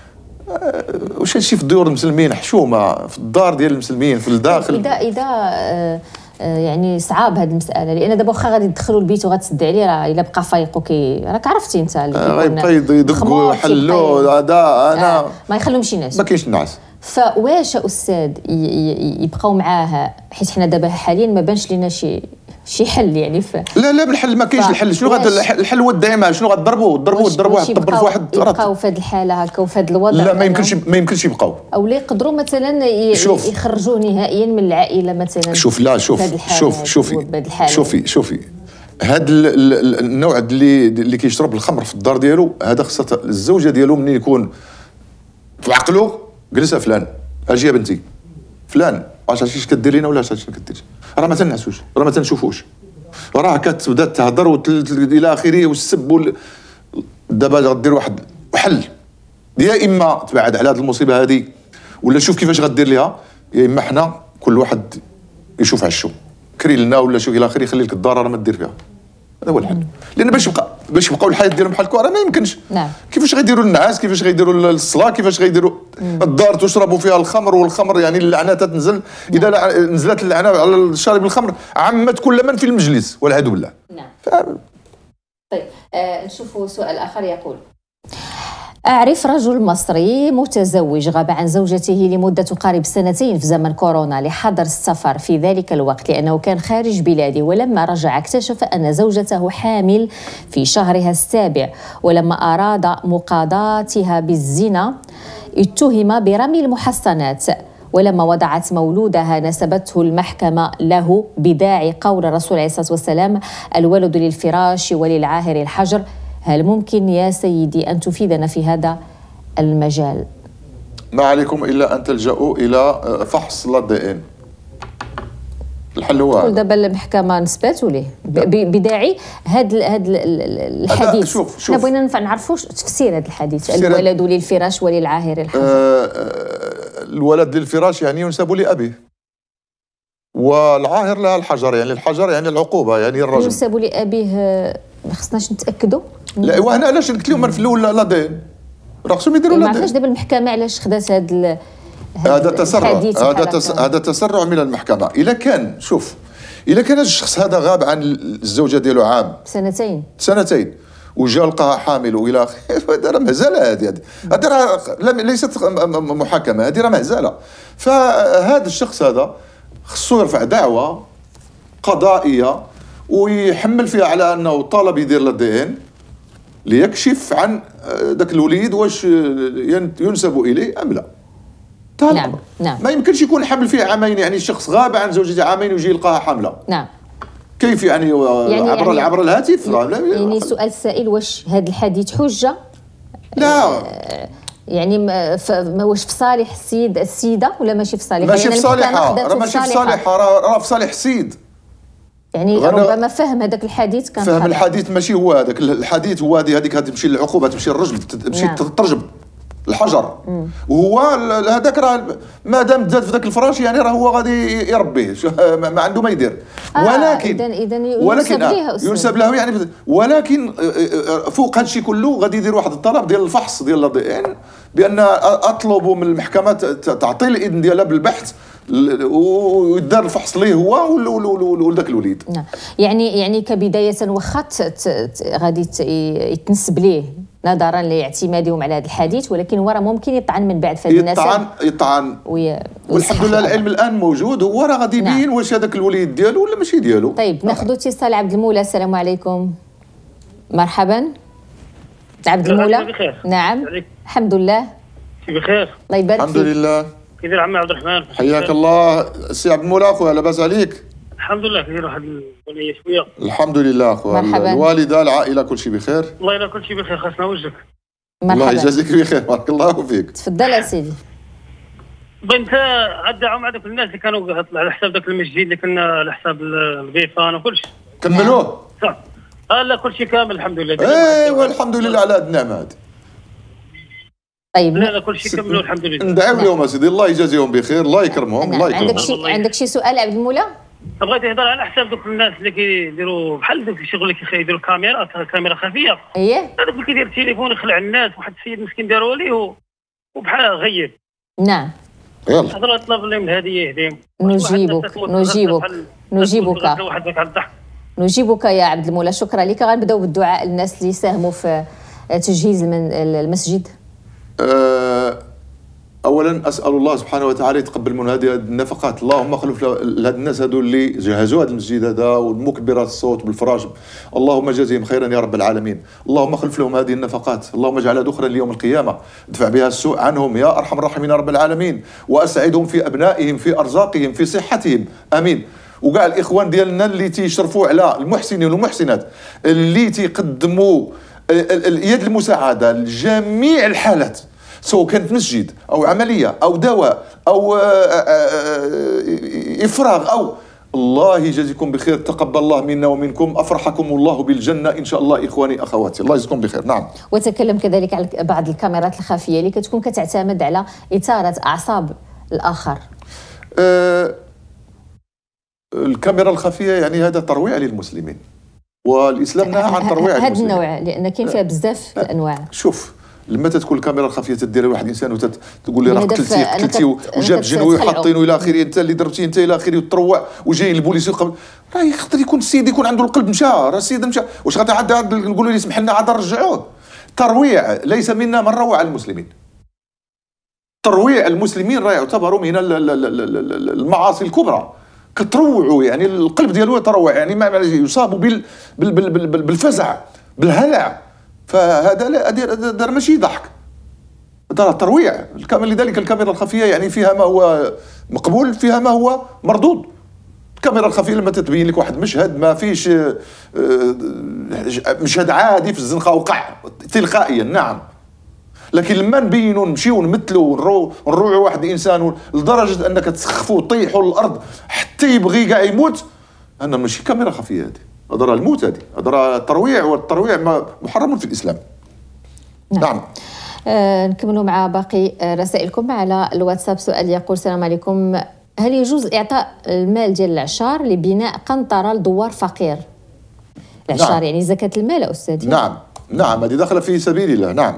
واش هادشي في الديور المسلمين حشومه، في الدار ديال المسلمين في الداخل. اذا اذا يعني صعاب هذه المساله، لان دابا واخا غادي يدخلوا البيت وغتسد عليه، راه الا بقى فايق وكي راك عرفتي انت اللي غيبقى يدقوا يحلوا هذا انا آه ما يخلوهمش ينعس، ما كاينش النعاس. فواش استاذ يبقاو معاه؟ حيت حنا دابا حاليا ما بانش لينا شي شي حل يعني ف... لا لا بالحل ما كاينش الحل. شنو غاد الحل؟ هو الدعم. شنو غتضربوا ضربوا ضربوا واحد طبر في واحد يبقاو في هذه الحاله هكا وفي هذا الوضع؟ لا ما يمكنش ما يمكنش يبقاو، او لا يقدروا مثلا يخرجوه نهائيا من العائله مثلا. شوف لا شوف شوف شوفي شوفي شوفي هذا النوع اللي اللي كيشرب الخمر في الدار ديالو، هذا خصها الزوجه ديالو منين يكون في عقله جلسه فلان اجي يا بنتي فلان واش هادشي كدير لينا ولا اش هادشي كدير؟ راه ما تنعسوش، راه ما تنشوفوش، راه كتبدا تهضر الى اخره والسب وال... دابا غدير واحد حل، يا اما تبعد على هذه المصيبه هذه ولا شوف كيفاش غدير ليها، يا اما حنا كل واحد يشوف عشو كري لنا ولا شو الى اخره، خلي لك الدار راه ما دير فيها. هذا هو الحل. لان باش يبقى باش يبقاو الحياه ديالهم بحال هكا راه ما يمكنش. نعم. كيفاش غيديروا النعاس؟ كيفاش غيديروا الصلاه؟ كيفاش غيديروا الدار تشربوا فيها الخمر؟ والخمر يعني اللعنه تنزل. اذا نعم. نزلت اللعنه على شارب الخمر عمت كل من في المجلس والعياذ بالله. نعم. ف... طيب آه نشوفوا سؤال اخر يقول: أعرف رجل مصري متزوج غاب عن زوجته لمدة تقارب سنتين في زمن كورونا لحظر السفر في ذلك الوقت لأنه كان خارج بلاده، ولما رجع اكتشف أن زوجته حامل في شهرها السابع، ولما أراد مقاضاتها بالزنا اتهم برمي المحصنات، ولما وضعت مولودها نسبته المحكمة له بداعي قول الرسول عليه الصلاة والسلام: الولد للفراش وللعاهر الحجر. هل ممكن يا سيدي أن تفيدنا في هذا المجال؟ ما عليكم إلا أن تلجأوا إلى فحص لا دي إن. الحل هو تقول دابا المحكمة نسباتوا ليه بداعي هذا هذا الحديث. شوف شوف احنا بغينا نعرفوا تفسير هذا الحديث: الولد للفراش وللعاهر الحجر. آه الولد للفراش يعني ينسب لأبيه، والعاهر لها الحجر، يعني الحجر يعني العقوبة، يعني الرجل ينسب لأبيه. ما خصناش نتأكدوا. لا وهنا علاش قلت لهم في الاول لا دين راه خصهم يديروا لا دين. ما عرفناش دابا المحكمه علاش خدات هذا هذا تسرع هذا تس... هذا تسرع من المحكمه. الا كان شوف الا كان الشخص هذا غاب عن الزوجه ديالو عام سنتين سنتين وجا لقاها حامل والى اخره، هذا راه مهزله. هذه هذه راه ليست محاكمه، هذه راه مهزله. فهذا الشخص هذا خصو يرفع دعوه قضائيه ويحمل فيها على انه طالب يدير لا دي ان ليكشف عن ذاك الوليد واش ينسب اليه ام لا. نعم نعم. ما يمكنش يكون حمل فيه عامين، يعني الشخص غاب عن زوجته عامين ويجي يلقاها حامله. نعم. كيف يعني, يعني عبر يعني عبر الهاتف؟ يعني سؤال السائل: واش هذا الحديث حجه لا يعني ما واش في صالح السيد السيده ولا ماشي في صالحها؟ ماشي في صالحها، راه ماشي في صالحها، راه في صالح السيد. يعني ربما فهم هذاك الحديث كان فهم الحديث ماشي هو هذاك الحديث، هو هذه هذيك تمشي للعقوبه، تمشي للرجم، تمشي نعم. تترجم الحجر. مم. وهو هذاك راه ما دام زاد في ذاك الفراش يعني راه هو غادي يربيه، ما عنده ما يدير. آه ولكن اذا اذا ينسب له ينسب له يعني، ولكن فوق هذا الشيء كله غادي يدير واحد الطلب ديال الفحص ديال يعني بان اطلبوا من المحكمه تعطي الاذن ديالها بالبحث ويدار الفحص ليه هو ولذاك الوليد. نعم. يعني يعني كبدايه واخا غادي يتنسب ليه نظرا لاعتمادهم على هذا الحديث، ولكن هو راه ممكن يطعن من بعد في هذه النسب. يطعن يطعن وي... والحمد لله العلم الان موجود، هو راه غادي يبين نعم. واش هذاك الوليد ديالو ولا ماشي ديالو. طيب ناخذ اتصال عبد المولى. السلام عليكم. مرحبا عبد المولى. نعم الحمد لله بخير الله يبارك فيك. الحمد لله. كيف عمي عبد الرحمن؟ حياك الله سي عبد المولى اخويا، لاباس عليك؟ الحمد لله كثير واحد الوليه شويه. الحمد لله اخويا. مرحبا. الوالده العائله كل شيء بخير؟ الله يلا كل شيء بخير، خاصنا وجهك. الله يجازيك بخير، بارك الله فيك. تفضل يا سيدي. بنت عدى مع ذوك الناس اللي كانوا على حساب ذاك المسجد اللي كنا على حساب البيفان وكل شيء. كملوه؟ صح. اه لا كل شيء كامل الحمد لله. ايوا الحمد لله على هذه النعمه هذه. طيب لا لا كل شيء كملوا الحمد لله. ندعوا لهم يا سيدي، الله يجازيهم بخير، الله يكرمهم، الله يكرمهم. عندك شي عندك شي سؤال عبد المولى؟ بغيت نهضر على حساب دوك الناس اللي كيديروا بحال دوك الشغل اللي كيديروا كاميرا كاميرا خفيه. اييه. هذاك اللي كيدير التليفون يخلع الناس، واحد السيد مسكين داروا ليه وبحال غيب. نعم. يلا. هضر طلب لهم الهديه يهديهم. نجيبك نجيبك نجيبك نجيبك يا عبد المولى، شكرا لك. غنبداو بالدعاء للناس اللي ساهموا في تجهيز المسجد. أه اولا اسال الله سبحانه وتعالى يتقبل من هذه النفقات، اللهم اخلف لهاد الناس هذو اللي جهزوا هذا المسجد هذا والمكبرات الصوت بالفراش، اللهم جازهم خيرا يا رب العالمين. اللهم اخلف لهم هذه النفقات، اللهم اجعلها دخلا ليوم القيامه، ادفع بها السوء عنهم يا ارحم الراحمين يا رب العالمين، واسعدهم في ابنائهم في ارزاقهم في صحتهم، امين. وكاع الاخوان ديالنا اللي تيشرفوا على المحسنين والمحسنات اللي تيقدموا اليد المساعده لجميع الحالات، سواء كانت مسجد او عمليه او دواء او افراغ او الله يجازيكم بخير، تقبل الله منا ومنكم، افرحكم الله بالجنه ان شاء الله اخواني اخواتي، الله يجزيكم بخير. نعم. وتكلم كذلك على بعض الكاميرات الخفيه اللي كتكون كتعتمد على اثاره اعصاب الاخر. أه الكاميرا الخفيه يعني هذا ترويع للمسلمين، والاسلام نهى عن ترويع هذا النوع لان كاين فيها بزاف الانواع. شوف لما تكون الكاميرا الخفيه تدير لواحد الانسان وتقول لي راه قتلتي قتلتي وجاب جنوي وحاطينه الى اخره، انت اللي ضربتي انت الى اخره وتروع، وجاي البوليس يقبل، راه يقدر يكون السيد يكون عنده القلب مشى، راه السيد مشى، واش غادي عاد نقولوا لي اسمح لنا عاد نرجعوه؟ ترويع ليس منا من روع المسلمين. ترويع المسلمين راه يعتبر من المعاصي الكبرى، كتروعوا يعني القلب ديالو يتروع، يعني ما يصاب بال بالفزع بالهلع، فهذا لا دار ماشي ضحك، دار ترويع. لذلك الكاميرا الخفيه يعني فيها ما هو مقبول، فيها ما هو مردود. الكاميرا الخفيه لما تتبين لك واحد مشهد ما فيش مشهد عادي في الزنقه وقع تلقائيا، نعم، لكن لما نبينوا نمشيو نمثلوا ونروعوا واحد الانسان لدرجه انك تسخفوا وطيحوا للارض حتى يبغي كاع يموت، انا ماشي كاميرا خفيه هذه، هذا راه الموت، هذه هذا راه الترويع، والترويع محرم في الاسلام. نعم, نعم. آه نكملوا مع باقي رسائلكم على الواتساب. سؤال يقول السلام عليكم، هل يجوز اعطاء المال ديال العشار لبناء قنطره لدوار فقير؟ العشار نعم. يعني زكاه المال استاذ. نعم نعم هذه داخله في سبيل الله. نعم.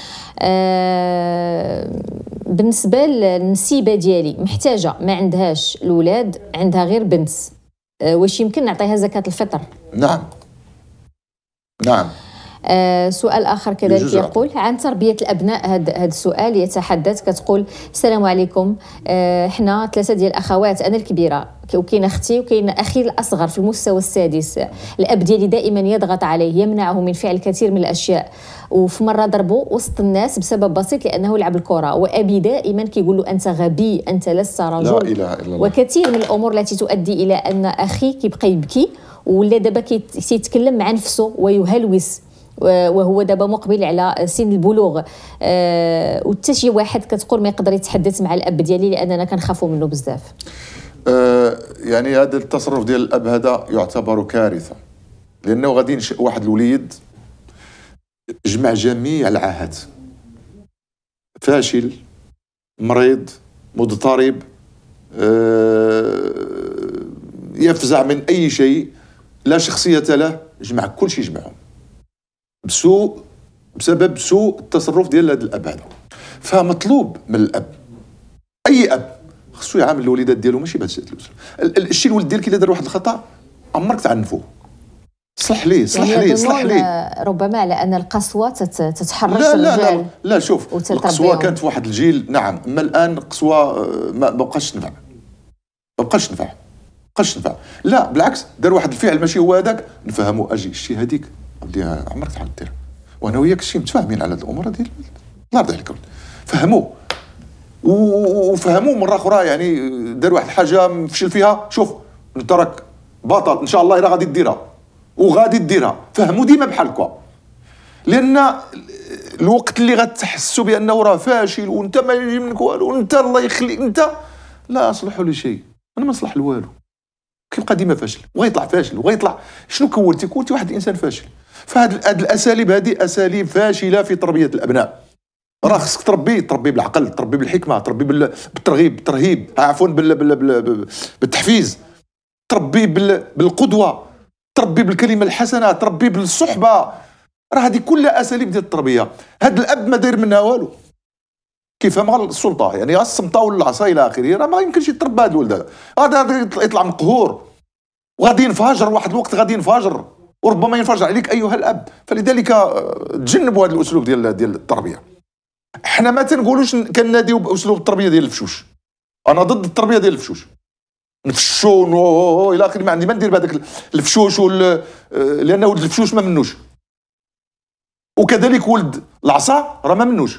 آه بالنسبه للنسيبه ديالي محتاجه، ما عندهاش الاولاد، عندها غير بنت، آه واش يمكن نعطيها زكاه الفطر؟ نعم نعم. آه سؤال آخر كذلك يقول عن تربية الأبناء. هذا هذا السؤال يتحدث، كتقول السلام عليكم، آه احنا ثلاثة ديال الأخوات، أنا الكبيرة وكاين أختي وكاين أخي الأصغر في المستوى السادس. الأب ديالي دائما يضغط عليه، يمنعه من فعل الكثير من الأشياء، وفي مرة ضربه وسط الناس بسبب بسيط لأنه لعب الكرة، وأبي دائما كيقول له أنت غبي، أنت لست رجل. لا إله إلا الله. وكثير من الأمور التي تؤدي إلى أن أخي كيبقى يبكي، ولا دابا كيتكلم مع نفسه ويهلوس وهو دابا مقبل على سن البلوغ، أه وحتى شي واحد كتقول ما يقدر يتحدث مع الاب ديالي لاننا كنخافوا منه بزاف. أه يعني هذا التصرف ديال الاب هذا يعتبر كارثه، لانه غادي ينشئ واحد الوليد جمع جميع العاهات، فاشل، مريض، مضطرب، أه يفزع من اي شيء، لا شخصيه له، جمع كل شيء جمعهم بسوء بسبب سوء التصرف ديال هذا الاب هذا. فمطلوب من الاب، اي اب خصو يعامل الوليدات ديالو ماشي بهذا الشكل. الشيء الولد ديالك اذا دار واحد الخطا عمرك تعنفوه، صلح ليه صلح يعني ليه صلح ليه. ربما على ان القسوه تتحرش لا لا الرجال. لا لا شوف، القسوه كانت في واحد الجيل نعم، اما الان القسوه ما بقاش تنفع، ما بقاش تنفع ما بقاش تنفع. لا بالعكس، دار واحد الفعل ماشي هو هذاك، نفهموا اجي الشيء هذيك ودي عمرك تعاود ديرها، وانا وياك الشيء متفاهمين على هذه الامور هذه، الله يرضي عليك فهموه وفهموه مره اخرى. يعني دار واحد الحاجه مفشل فيها، شوف انت راك بطل ان شاء الله راه غادي ديرها وغادي ديرها، فهموا ديما بحال هكا. لان الوقت اللي غتحسوا بانه راه فاشل وانت ما يجي منك والو وانت الله يخليك انت، لا اصلحوا لي شيء، انا ما نصلح له والو، كيبقى ديما فاشل وغيطلع فاشل وغيطلع. شنو كولتي؟ كولتي واحد الانسان فاشل. فهاد هاد الاساليب هذه اساليب فاشله في تربيه الابناء. راه خصك تربي تربي بالعقل، تربي بالحكمه، تربي بالترغيب بالترهيب، عفوا بال بال بالتحفيز، تربي بالقدوه، تربي بالكلمه الحسنه، تربي بالصحبه. راه هذه كلها اساليب ديال التربيه. هاد الاب ما داير منها والو، كيفهم غير السلطه، يعني غير السمطه ولا العصا الى اخره، راه ما يمكنش يتربى هذا الولد هذا. هذا يطلع مقهور وغادي ينفجر، واحد الوقت غادي ينفجر وربما ينفجر عليك ايها الاب. فلذلك تجنبوا هذا الاسلوب ديال ديال التربيه. حنا ما تنقولوش كناديو باسلوب التربيه ديال الفشوش، انا ضد التربيه ديال الفشوش، نفشو الى اخره، ما عندي ما ندير بهذاك الفشوش وال... لان ولد الفشوش ما منوش، وكذلك ولد العصا راه ما منوش.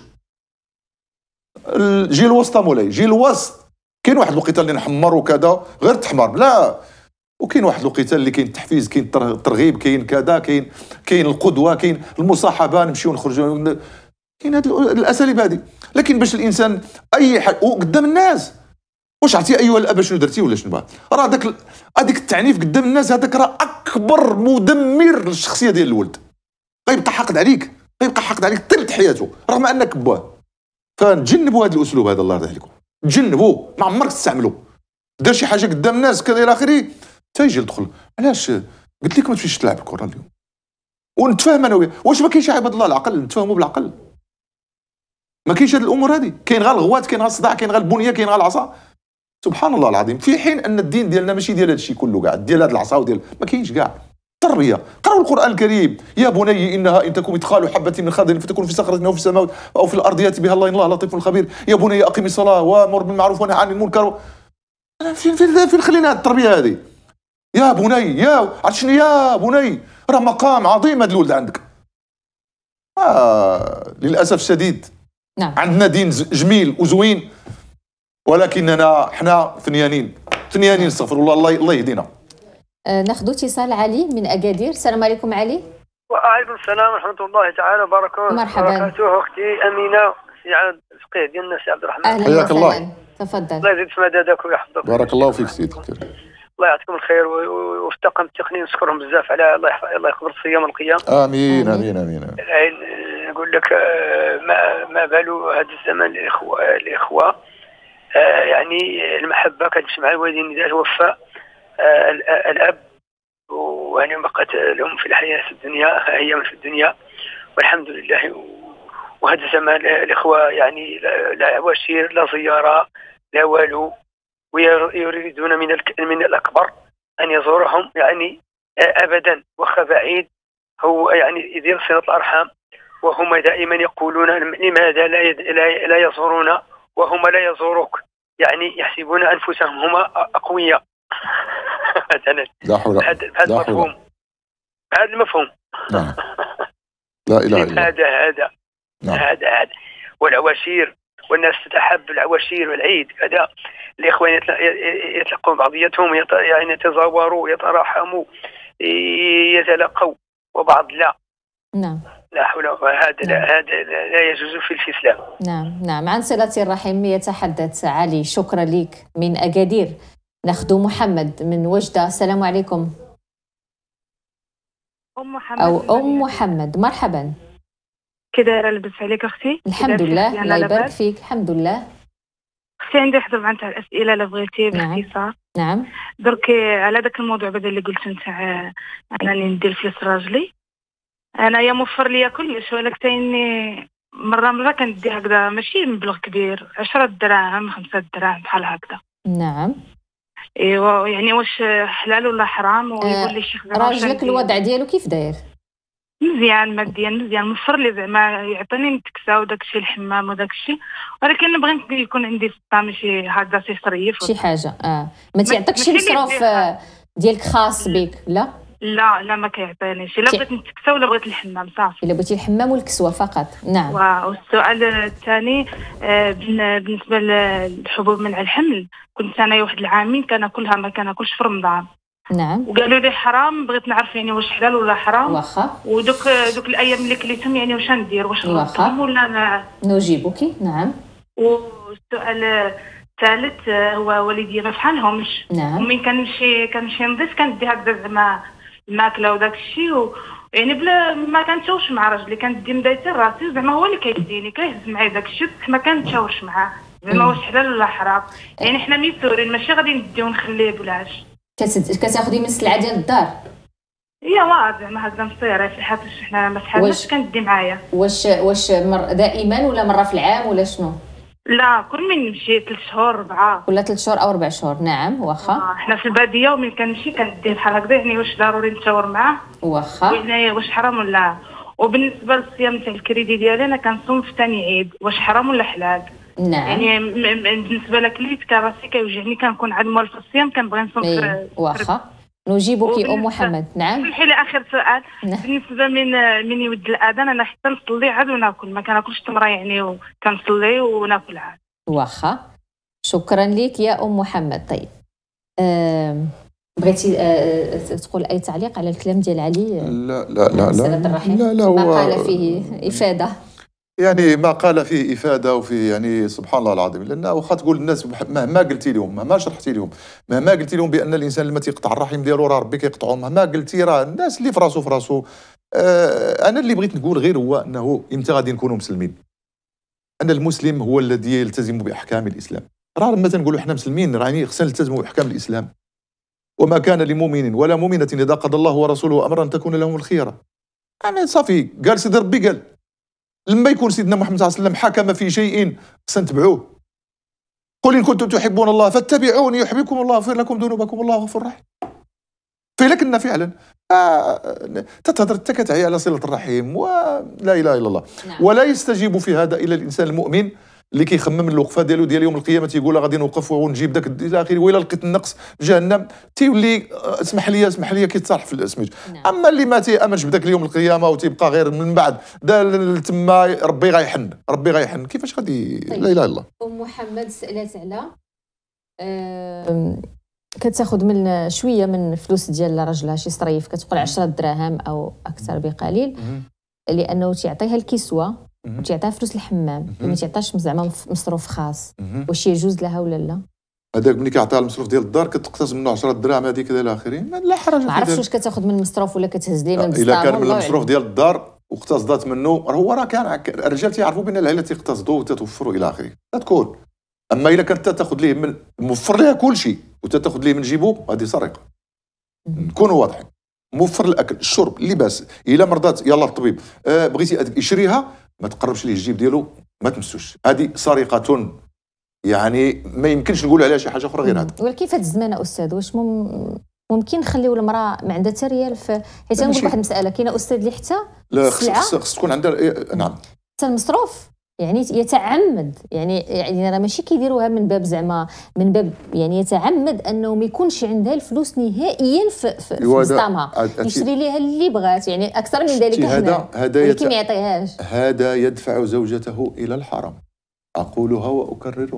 الجيل الوسطى مولاي، جيل الوسط كاين واحد الوقيته اللي نحمر وكذا غير تحمر، لا، وكاين واحد الوقيته اللي كاين التحفيز، كاين الترغيب، كاين كذا، كاين كاين القدوه، كاين المصاحبه، نمشيو ونخرجوا، كاين هذه الاساليب هذه. لكن باش الانسان اي حاجه وقدام الناس، واش عرفتي ايها الاب شنو درتي ولا شنو بقى؟ راه داك هذيك التعنيف قدام الناس هذاك راه اكبر مدمر للشخصيه ديال الولد. غيبقى حاقد عليك، غيبقى حاقد عليك طيله حياته رغم انك بواه. فنتجنبوا هذا الاسلوب هذا، الله يرضي عليكم، تجنبوه، ما عمرك تستعملوه. دار شي حاجه قدام الناس كذا الى اخره، حتى يجي يدخل، علاش قلت لك ما تمشيش تلعب الكره اليوم، ونتفاهم انا وياه. واش ما كاينش عباد الله العقل نتفاهموا بالعقل؟ ما كاينش هذه الامور هذه، كاين غير الغوات، كاين غير الصداع، كاين غير البنيه، كاين غير العصا. سبحان الله العظيم، في حين ان الدين ديالنا ماشي ديال هذا الشيء كله كاع، ديال هذه العصا وديال ما كاينش كاع. تربيه، قراوا القران الكريم، يا بني انها ان تكن مثقال حبه من خردل فتكون في صخره او في السماوات او في الارض ياتي بها الله ان الله لطيف خبير. يا بني اقم الصلاه وامر بالمعروف ونهى عن المنكر. فين فين فين خلينا هذه التربيه هذه؟ يا بني، يا عرفت شنو يا بني؟ راه مقام عظيم هذا الولد عندك. آه للاسف الشديد نعم. عندنا دين جميل وزوين، ولكننا حنا ثنيانين ثنيانين استغفر الله، الله الله يهدينا. آه ناخذ اتصال علي من اكادير. السلام عليكم علي. وعليكم السلام ورحمه الله تعالى وبركاته. مرحبا. وبركاته اختي امينه سي عبد الفقيه ديالنا سي عبد الرحمن. اهلا وسهلا، تفضل. الله يزيد في مدادك ويحفظك. بارك الله فيك سيدي. الله يعطيكم الخير، وفي الطاقم التقني نشكرهم بزاف على الله الله يقبل الصيام والقيام. امين امين امين. نقول لك ما ما بال هذا الزمن الاخوه الاخوه يعني المحبه كتمشي مع الوالدين اذا توفى الاب، ويعني بقت لهم في الحياه في الدنيا ايام في الدنيا والحمد لله. وهذا الزمان الاخوه يعني لا عواشير لا زياره لا والو، ويريدون من من الاكبر ان يزورهم يعني ابدا واخا بعيد، هو يعني يدير صله الارحام، وهم دائما يقولون لماذا لا لا يزورون وهم لا يزوروك، يعني يحسبون انفسهم هم اقوياء مثلا. هذا المفهوم، هذا المفهوم. نعم. لا اله الا الله. هذا هذا نعم. هذا هذا والعواشير، والناس تتحب العواشير والعيد كذا. الاخوان يتلقوا بعضياتهم، يعني يتزاوروا، يتراحموا، يتلقوا، وبعض لا. نعم. لا حول ولا هذا لا هذا لا يجوز في الإسلام. نعم نعم. عن صلة الرحم يتحدث علي. شكرا لك. من أكادير ناخذ محمد من وجدة. السلام عليكم. أم محمد أو أم محمد. مرحبا. كي دايرة؟ لبس عليك أختي؟ الحمد لله الله يبارك فيك. الحمد لله. أختي عندي واحدة مع نتاع الأسئلة اللي بغيتي باختصار. نعم. درك على داك الموضوع بدل اللي قلت نتاع أنني ندير فلوس راجلي، أنا يا موفر ليا كلش، ولكن إني مرة مرة كندي هكذا ماشي مبلغ كبير، عشرة دراهم خمسة دراهم بحال هكذا. نعم. ايوا يعني واش حلال ولا حرام؟ ويقول لي الشيخ زعما راجلك الوضع ديالو كيف داير؟ مزيان ماديا مزيان، موفر لي زعما يعطيني نتكسا وداك الشيء الحمام وداك الشيء، ولكن نبغي يكون عندي سطا ماشي هكذا تيصريف شي حاجه. اه ما تيعطيكش مصروف ديالك خاص بك؟ لا لا لا ما كيعطينيش. الا بغيت نتكسا ولا بغيت الحمام صافي. الا بغيتي الحمام والكسوه فقط. نعم. والسؤال الثاني بالنسبه للحبوب منع الحمل، كنت انا واحد العامين كناكلها ما كناكلش في رمضان. نعم. وقالوا لي حرام، بغيت نعرف يعني واش حلال ولا حرام. واخا. ودوك دوك الايام اللي كليتهم يعني واش ندير؟ واش نغطهم ولا ما نجيبك؟ نعم. والسؤال الثالث هو والدي ما فحالهمش. نعم. ومن كنمشي كنمشي نضيف كندي هكذا زعما الماكله وداك الشيء و... يعني بلا ما كنتشاورش مع راجلي، كندي مدايته راسي زعما هو اللي كيديني كيهز معايا داك الشيء، ما كنتشاورش معاه زعما واش حلال ولا حرام. يعني حنا ميسورين ماشي غادي نديو ونخليه بلاش. كتاخدي من السلعه ديال الدار؟ هي واضح زعما هكذا مصيره في حيت حنا ما فحالناش كندي معايا. واش واش مر دائما ولا مره في العام ولا شنو؟ لا كل من نمشي ثلاث شهور أربعة ولا ثلاث شهور أو أربع شهور. نعم. واخا. آه حنا في البادية ومن كنمشي كنديه بحال هكذا، يعني واش ضروري نتشاور معاه؟ واخا. يعني واش حرام ولا. وبالنسبة للصيام تاع الكريدي ديالي أنا كنصوم في ثاني عيد، واش حرام ولا حلال؟ نعم. يعني بالنسبة لك لي كراسي كيوجعني كنكون عاد مول في الصيام كنبغي نصوم في. واخا. نجيبك ام محمد. نعم. سمحي لي اخر سؤال. نعم. بالنسبه من من يود الاذان انا حتى نصلي عاد وناكل، ما كناكلش تمره يعني وكنصلي وناكل عاد. واخا. شكرا لك يا ام محمد. طيب أه... بغيتي أه... تقول اي تعليق على الكلام ديال علي؟ لا لا لا لا لا لا ما قال فيه افاده، يعني ما قال فيه افاده وفيه يعني سبحان الله العظيم. لان واخا تقول الناس مهما قلتي لهم مهما شرحتي لهم مهما قلتي لهم بان الانسان لما تيقطع الرحم ديالو راه ربي كيقطعو، مهما قلتي راه الناس اللي في راسو في راسو. آه انا اللي بغيت نقول غير هو انه امتى غادي نكونوا مسلمين؟ ان المسلم هو الذي يلتزم باحكام الاسلام. راه لما تنقولوا احنا مسلمين راني خصنا نلتزموا باحكام الاسلام. وما كان لمؤمن ولا مؤمنه اذا قضى الله ورسوله امرا تكون لهم الخيره. يعني صافي قال سيدي ربي قال لما يكون سيدنا محمد صلى الله عليه وسلم حكم في شيء سنتبعوه. قل إن كنتم تحبون الله فاتبعوني يحببكم الله ويغفر لكم ذنوبكم والله غفور رحيم. فلكن فعلا آه تتهضر كتعي على صلة الرحم ولا إله إلا الله. نعم. ولا يستجيب في هذا إلا الإنسان المؤمن اللي كيخمم الوقفه ديالو ديال يوم القيامه، تيقول غادي نوقف ونجيب داك الى اخره، وإلا لقيت النقص في جهنم تيولي اسمح لي اسمح لي كيتصالح في السميت. نعم. اما اللي ما تيامنش بداك اليوم القيامه وتيبقى غير من بعد دا تما ربي غيحن ربي غيحن كيفاش غادي؟ طيب. لا اله الا الله. ام محمد سالات على أه... كتاخذ من شويه من فلوس ديال راجلها شي صريف، كتقول عشرة دراهم او اكثر بقليل، لانه تيعطيها الكسوه وتعطيها فلوس الحمام، ما تعطاش زعما مصروف خاص. واش يجوز لها ولا لا؟ هذاك ملي كيعطيها المصروف ديال الدار كتقتسم منه عشرة دراهم هذيك الى اخره، لا حرج. ما عرفتش واش كتاخذ من المصروف ولا كتهز لينا من الا كان من المصروف ديال الدار واقتصدات منه، هو راه كان الرجال تيعرفوا بان العائله تيقتصدوا وتتوفروا الى اخره، تكون. اما الا كنت تاخذ ليه من موفر لها كل شيء وتاخذ ليه من جيبو، هذه سرقه. نكونوا واضحين. موفر الاكل الشرب اللباس، الا مرضات يلا الطبيب، أه بغيتي يشريها ما تقربش ليه الجيب ديالو ما تمسوش، هذه سرقه. يعني ما يمكنش نقول عليها شي حاجه اخرى غير هذا. ولكن في هذا الزمان استاذ واش مم... ممكن نخليو المراه ما عندها حتى ريال في حيت نقول واحد المساله كاينه استاذ اللي حتى لا خص خص تكون عندها إيه... نعم حتى المصروف يعني يتعمد، يعني يعني راه ماشي كيديروها من باب زعما من باب يعني يتعمد انه ما يكونش عندها الفلوس نهائيا في في بسطامها، يشري ليها اللي بغات يعني اكثر من ذلك. هذا هذا ولكن ما يعطيهاش، هذا يدفع زوجته الى الحرام. اقولها واكررها.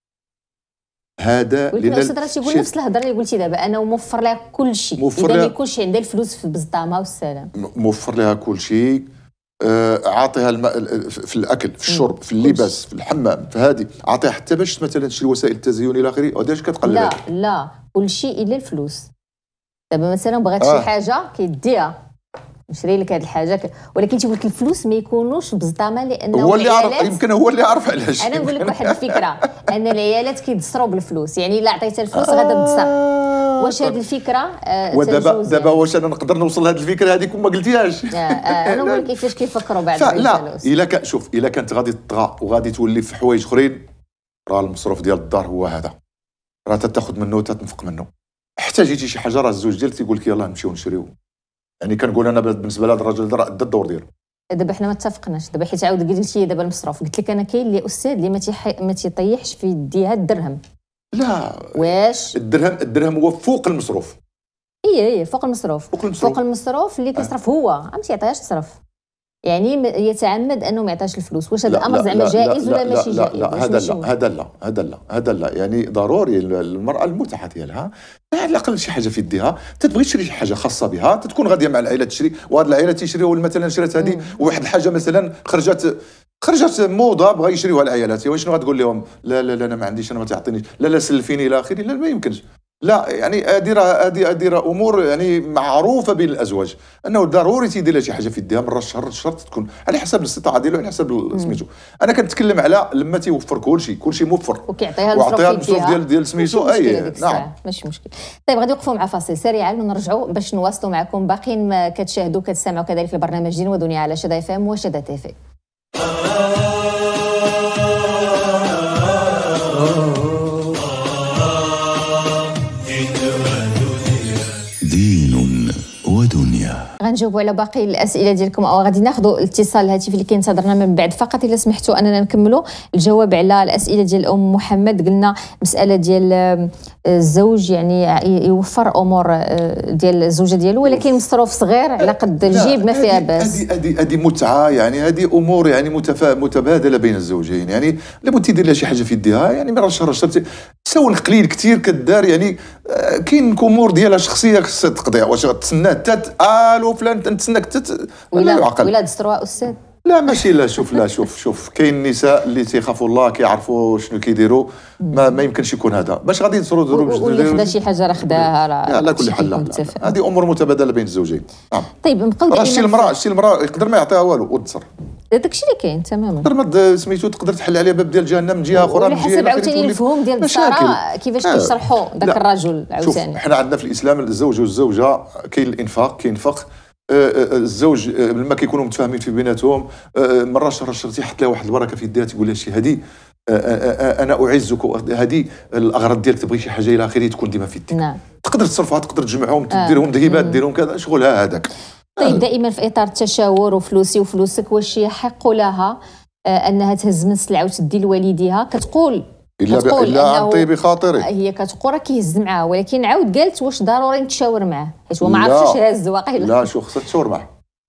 هذا ولكن الاستاذ راه تيقول نفس الهضره اللي قلتي دابا، انا موفر لها كل شيء، اذا ما يكونش عندها الفلوس في بسطامها والسلام. موفر لها كل شيء عاطيها الماء في الاكل، في الشرب، في اللباس، في الحمام، في هذه، عاطيها حتى باش مثلا تشري وسائل التزيين الى اخره، وداش كتقلب. لا لا كل شيء الا الفلوس. دابا مثلا بغات آه. شي حاجه كيديها، نشري لك هذه الحاجه ك... ولكن تيقول لك الفلوس ما يكونوش بزطامه، لانه هو اللي يعرف، يمكن هو اللي يعرف علاش. انا نقول لك واحد الفكره، ان العيالات كيدسروا بالفلوس، يعني الا عطيتها الفلوس آه. غادا تدسر. واش هذه الفكره آه ودابا دابا واش انا نقدر نوصل لهذه الفكره هذيك وما قلتيهاش؟ آه آه انا نقول لك كيفاش كيفكروا بعد لا الا كان شوف، الا كانت غادي تطغى وغادي تولي في حوايج اخرين، راه المصروف ديال الدار هو هذا، راه تاخذ منه وتنفق منه. حتى جيتي شي حاجه راه الزوج ديالك تيقول لك يلاه نمشيو نشريو. يعني كنقول انا بالنسبه لهذا الراجل راه ادى الدور ديالو. دابا حنا ما اتفقناش، دابا حيت عاود قلتي دابا المصروف، قلت لك انا كاين اللي استاذ اللي ما تيحي... ما تيطيحش في يديها الدرهم. لا واش الدرهم الدرهم هو فوق المصروف. اي اي فوق المصروف، فوق المصروف, فوق المصروف اللي كيصرف هو ما تيعطيهاش تصرف، يعني يتعمد انه ما يعطيش الفلوس. واش هذا الامر زعما جائز ولا ماشي جائز؟ لا لا هذا لا هذا لا هذا لا هذا لا يعني ضروري المراه المتعه ديالها على الاقل شي حاجه في يديها، تتبغي تشري شي حاجه خاصه بها، تكون غاديه مع العائله تشري، وهاد العائله تيشريو مثلا شرات هذه وواحد الحاجه مثلا خرجت خرجت موضه بغا يشريوها العائلات، واش شنو غتقول لهم؟ لا لا لا انا ما عنديش، انا ما تعطينيش، لا لا سلفيني الى اخره. لا ما يمكنش. لا يعني هذه راه هذه هذه راه امور يعني معروفه بين الازواج انه ضروري تيدير لها شي حاجه في يديها مره الشهر، الشهر تكون على حسب الاستطاعه ديالو، على حسب سميتو. انا كنتكلم على لما تيوفر كل شيء، كل شيء موفر وكيعطيها المصروف ديال ديال سميتو. اي نعم ماشي مشكل. طيب غادي نوقفوا مع فاصل سريعا ونرجعوا باش نواصلوا معكم باقيين ما كتشاهدوا كتسمعوا كذلك البرنامج دين ودنيا على شدا اف ام وشدا تي في. غنجاوبوا على باقي الاسئله ديالكم، او غادي ناخذوا الاتصال الهاتفي اللي كينتظرنا من بعد فقط الا سمحتوا اننا نكملوا الجواب على الاسئله ديال ام محمد. قلنا مساله ديال الزوج يعني يوفر امور ديال الزوجه ديالو، ولكن مصروف صغير على قد الجيب ما فيها باس. هذه هذه هذه متعه، يعني هذه امور يعني متفا متبادله بين الزوجين، يعني لابد تدير لها شي حاجه في يديها، يعني من شهر شهر سول قليل كثير كدار، يعني كاين امور ديالها شخصيه خصها تقضيها. واش غتسنى حتى الو فلان نتسناك حتى ولا يعقل ولا دستروها استاذ؟ لا ماشي. لا شوف لا شوف شوف كاين النساء اللي تيخافوا الله كيعرفوا شنو كيديروا، ما, ما يمكنش يكون هذا باش غادي يصروا ضروب جديده واللي خدا شي حاجه راه خداها راه على كل حال. هذه امور متبادله بين الزوجين. نعم. طيب نبقاو راه شتي المراه شتي المراه يقدر ما يعطيها والو وتصر، داكشي اللي كاين تماما. تقدر سميتو تقدر تحل عليها باب ديال جهنم من جهه اخرى، من جهه حسب عاوتاني الفهم ديال البصره كيفاش كيشرحوا داك الرجل عاوتاني. حنا عندنا في الاسلام الزوج والزوجه كاين الانفاق، كينفق الزوج لما كيكونوا متفاهمين في بيناتهم، مره شهر شهر تيحط لها واحد البركه في يديها، تيقول لها شي هذه انا اعزك، هذه الاغراض ديالك تبغي شي حاجه الى اخره تكون ديما في يدك. نعم. تقدر تصرفها، تقدر تجمعهم، ديرهم ذهبات، ديرهم كذا، شغلها هذاك. طيب دائما في اطار التشاور وفلوسي وفلوسك، واش يحق لها انها تهز من السلعه وتدي لوالديها؟ كتقول الا الا عن طيب خاطري، هي كتقول راه كيهز معاه، ولكن عاود قالت واش ضروري نتشاور معاه حيت هو ما عرفش هاز واقيلا. لا شو خصك تشاور معاه.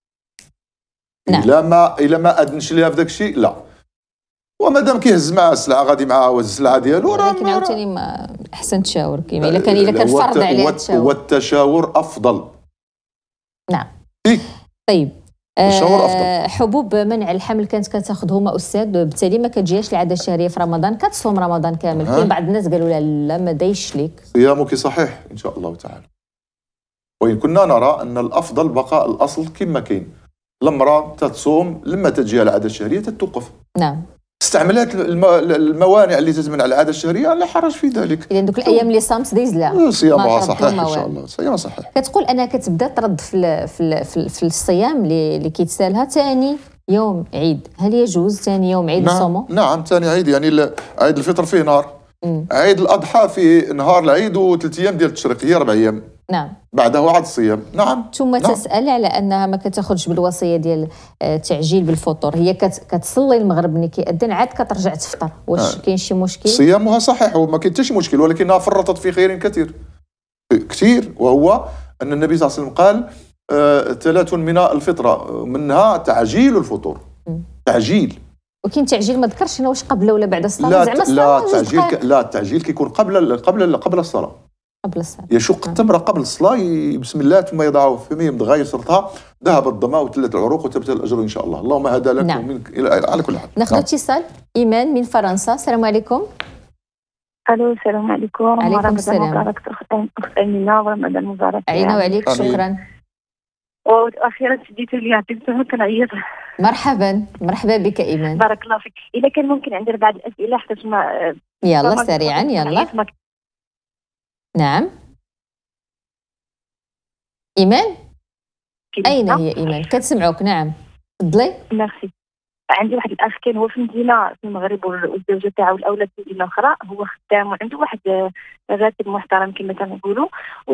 نعم. الا ما الا ما اذنش ليها في داك الشيء لا، ومادام كيهز معاه السلعه غادي معاه واز السلعه ديالو راه. ولكن عاوتاني ما احسن تشاور كيما الا كان الا كان فرض عليه التشاور، والتشاور افضل. نعم. طيب الشاور افضل. حبوب منع الحمل كانت كتاخذهم استاذ، بالتالي ما كتجيهاش العاده الشهريه في رمضان، كتصوم رمضان كامل. كاين بعض الناس قالوا لا لا ما دايش ليك، صيامك صحيح ان شاء الله تعالى، وإن كنا نرى ان الافضل بقاء الاصل كما كاين. المراه تتصوم لما تجيها العاده الشهريه تتوقف. نعم. استعملت الموانع اللي تتمنع العاده الشهريه لا حرج في ذلك. اذا دوك الايام اللي صامت دايز لها صيامها صحيح ان شاء الله، صيامها صحيح. كتقول انها كتبدا ترد في في في, في الصيام اللي اللي كيتسالها ثاني يوم عيد، هل يجوز ثاني يوم عيد نصومه؟ نعم نعم ثاني عيد، يعني عيد الفطر فيه نهار، مم. عيد الاضحى فيه نهار العيد وثلاث ايام ديال التشريق، هي اربع ايام. نعم. بعده عاد الصيام. نعم. ثم نعم. تسأل على أنها ما كتاخذش بالوصية ديال التعجيل بالفطور، هي كتصلي المغرب ملي كيأذن عاد كترجع تفطر، واش كاين شي مشكل؟ صيامها صحيح وما كاين حتى شي مشكل، ولكنها فرطت في خير كثير كثير، وهو أن النبي صلى الله عليه وسلم قال آه ثلاث من الفطرة، منها تعجيل الفطور. م. تعجيل. وكاين تعجيل ما ذكرش هنا واش قبل ولا بعد الصلاة؟ لا زعما لا التعجيل ك... لا التعجيل كيكون قبل قبل قبل الصلاة. قبل الصلاة يشق التمر قبل الصلاة، بسم الله ثم يضعه في فمه يمضغ يسرطها، ذهب الظمأ وتلت العروق وثبت الأجر إن شاء الله. اللهم هذا لك نعم. ومنك على كل حال. ناخذ اتصال. إيمان من فرنسا، السلام عليكم. الو السلام عليكم. عليكم السلام. اخت امينه ورمضان مبارك. عينا وعليك. شكرا. واخيرا سديتوا لي عطيتوها كنعيط. مرحبا مرحبا بك ايمان. بارك الله فيك. اذا كان ممكن عندي بعض الاسئله حتى ما يلا سريعا يلا. نعم ايمان اين هي ايمان؟ كتسمعوك. نعم تفضلي. ميرسي. عندي واحد الاخ كان هو في مدينه في المغرب والزوجه تاعو الاولاد في مدينه اخرى، هو خدام وعنده واحد راتب محترم كما تنقولوا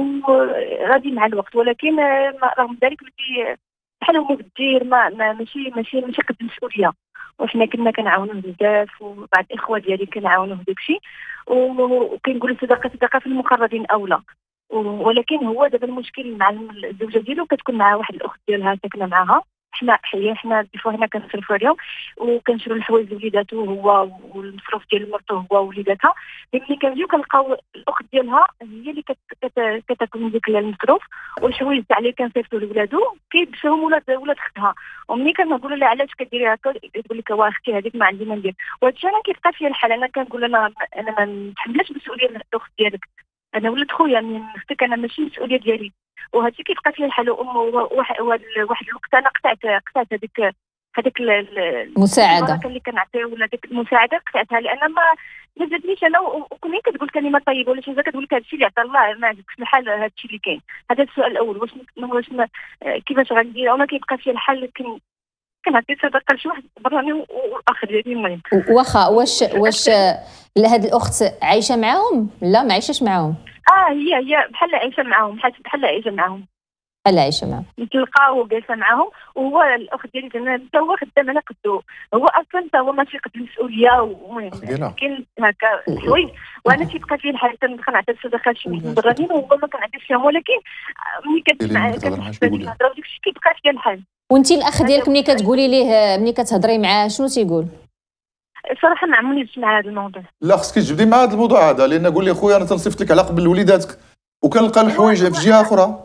وغادي مع الوقت، ولكن رغم ذلك بحال هو مدير ما ماشي ماشي ماشي قد المسؤوليه، وحنا كنا كنعاونوه بزاف وبعض الاخوه ديالي كنعاونوه داكشي، وكنقولوا صدقه صدقه في المقربين اولى. ولكن هو دابا المشكل مع الزوجه ديالو كتكون مع واحد الاخت ديالها ساكنه معاها، حنا حيا حنا ديفوا هنا كنصرفوا عليهم وكنشرو الحوايج لوليداتو هو والمصروف ديال مرتو هو ووليداتها. ملي كنجيو كنلقاو الاخت ديالها هي اللي كتاكل من ديك المصروف، والحوايج تاع اللي كنصيفطو لولادو كيدفعهم ولاد ولاد اختها. وملي كنقولوا لها علاش كديري هكا تقول لك وا اختي هذيك ما عندي ما ندير. وهذا الشيء انا كيبقى فيا الحال، انا كنقول انا انا ما نتحملش مسؤوليه الاخت ديالك، انا ولد خويا من اختك، انا ماشي مسؤوليه ديالي. وهذا الشيء كيبقى فيه الحال. ام واحد واحد الوقت انا قطعت قطعت هذيك هذيك المساعده اللي كنعطيه ولا ديك المساعده قطعتها، لان ما ما زادنيش انا. وكوني كتقول كلمه طيبه ولا شي حاجه كتقول لك هذا الشيء اللي عطى الله ما عجبكش الحال، هذا الشيء اللي كاين. هذا السؤال الاول، واش واش كيفاش غندير؟ وما كيبقى فيه الحال كنعطي صدقه لشي واحد براني والاخر ديالي المهم. واخا واش واش هذه الاخت عايشه معاهم؟ لا ما عايشاش معاهم. اه هي هي بحال عايشه معاهم، بحال بحال عايشه معاهم بحال عايشه معاهم نتلقاو جالسه معاهم. وهو الاخت ديالي حتى هو خدام على قدو، هو اصلا حتى هو ماشي قد المسؤوليه. ومهم كاين هكا الحوايج وانا تيبقى فيه الحال كندخل نعطي الصدقه لشي مدربين وهو ما كنعطيش فيهم. ولكن ملي كتسمع كتهضر وداك الشيء كيبقى فيه الحال. وانت الاخ ديالك ملي كتقولي ليه ملي كتهضري معاه شنو تيقول؟ الصراحه ما عمرنيش مع هذا الموضوع. لا خصك تجبدي مع هذا الموضوع هذا، لان قول لي خويا انا تنصيفط لك على قبل وليداتك وكنلقى الحوايج في جهه اخرى.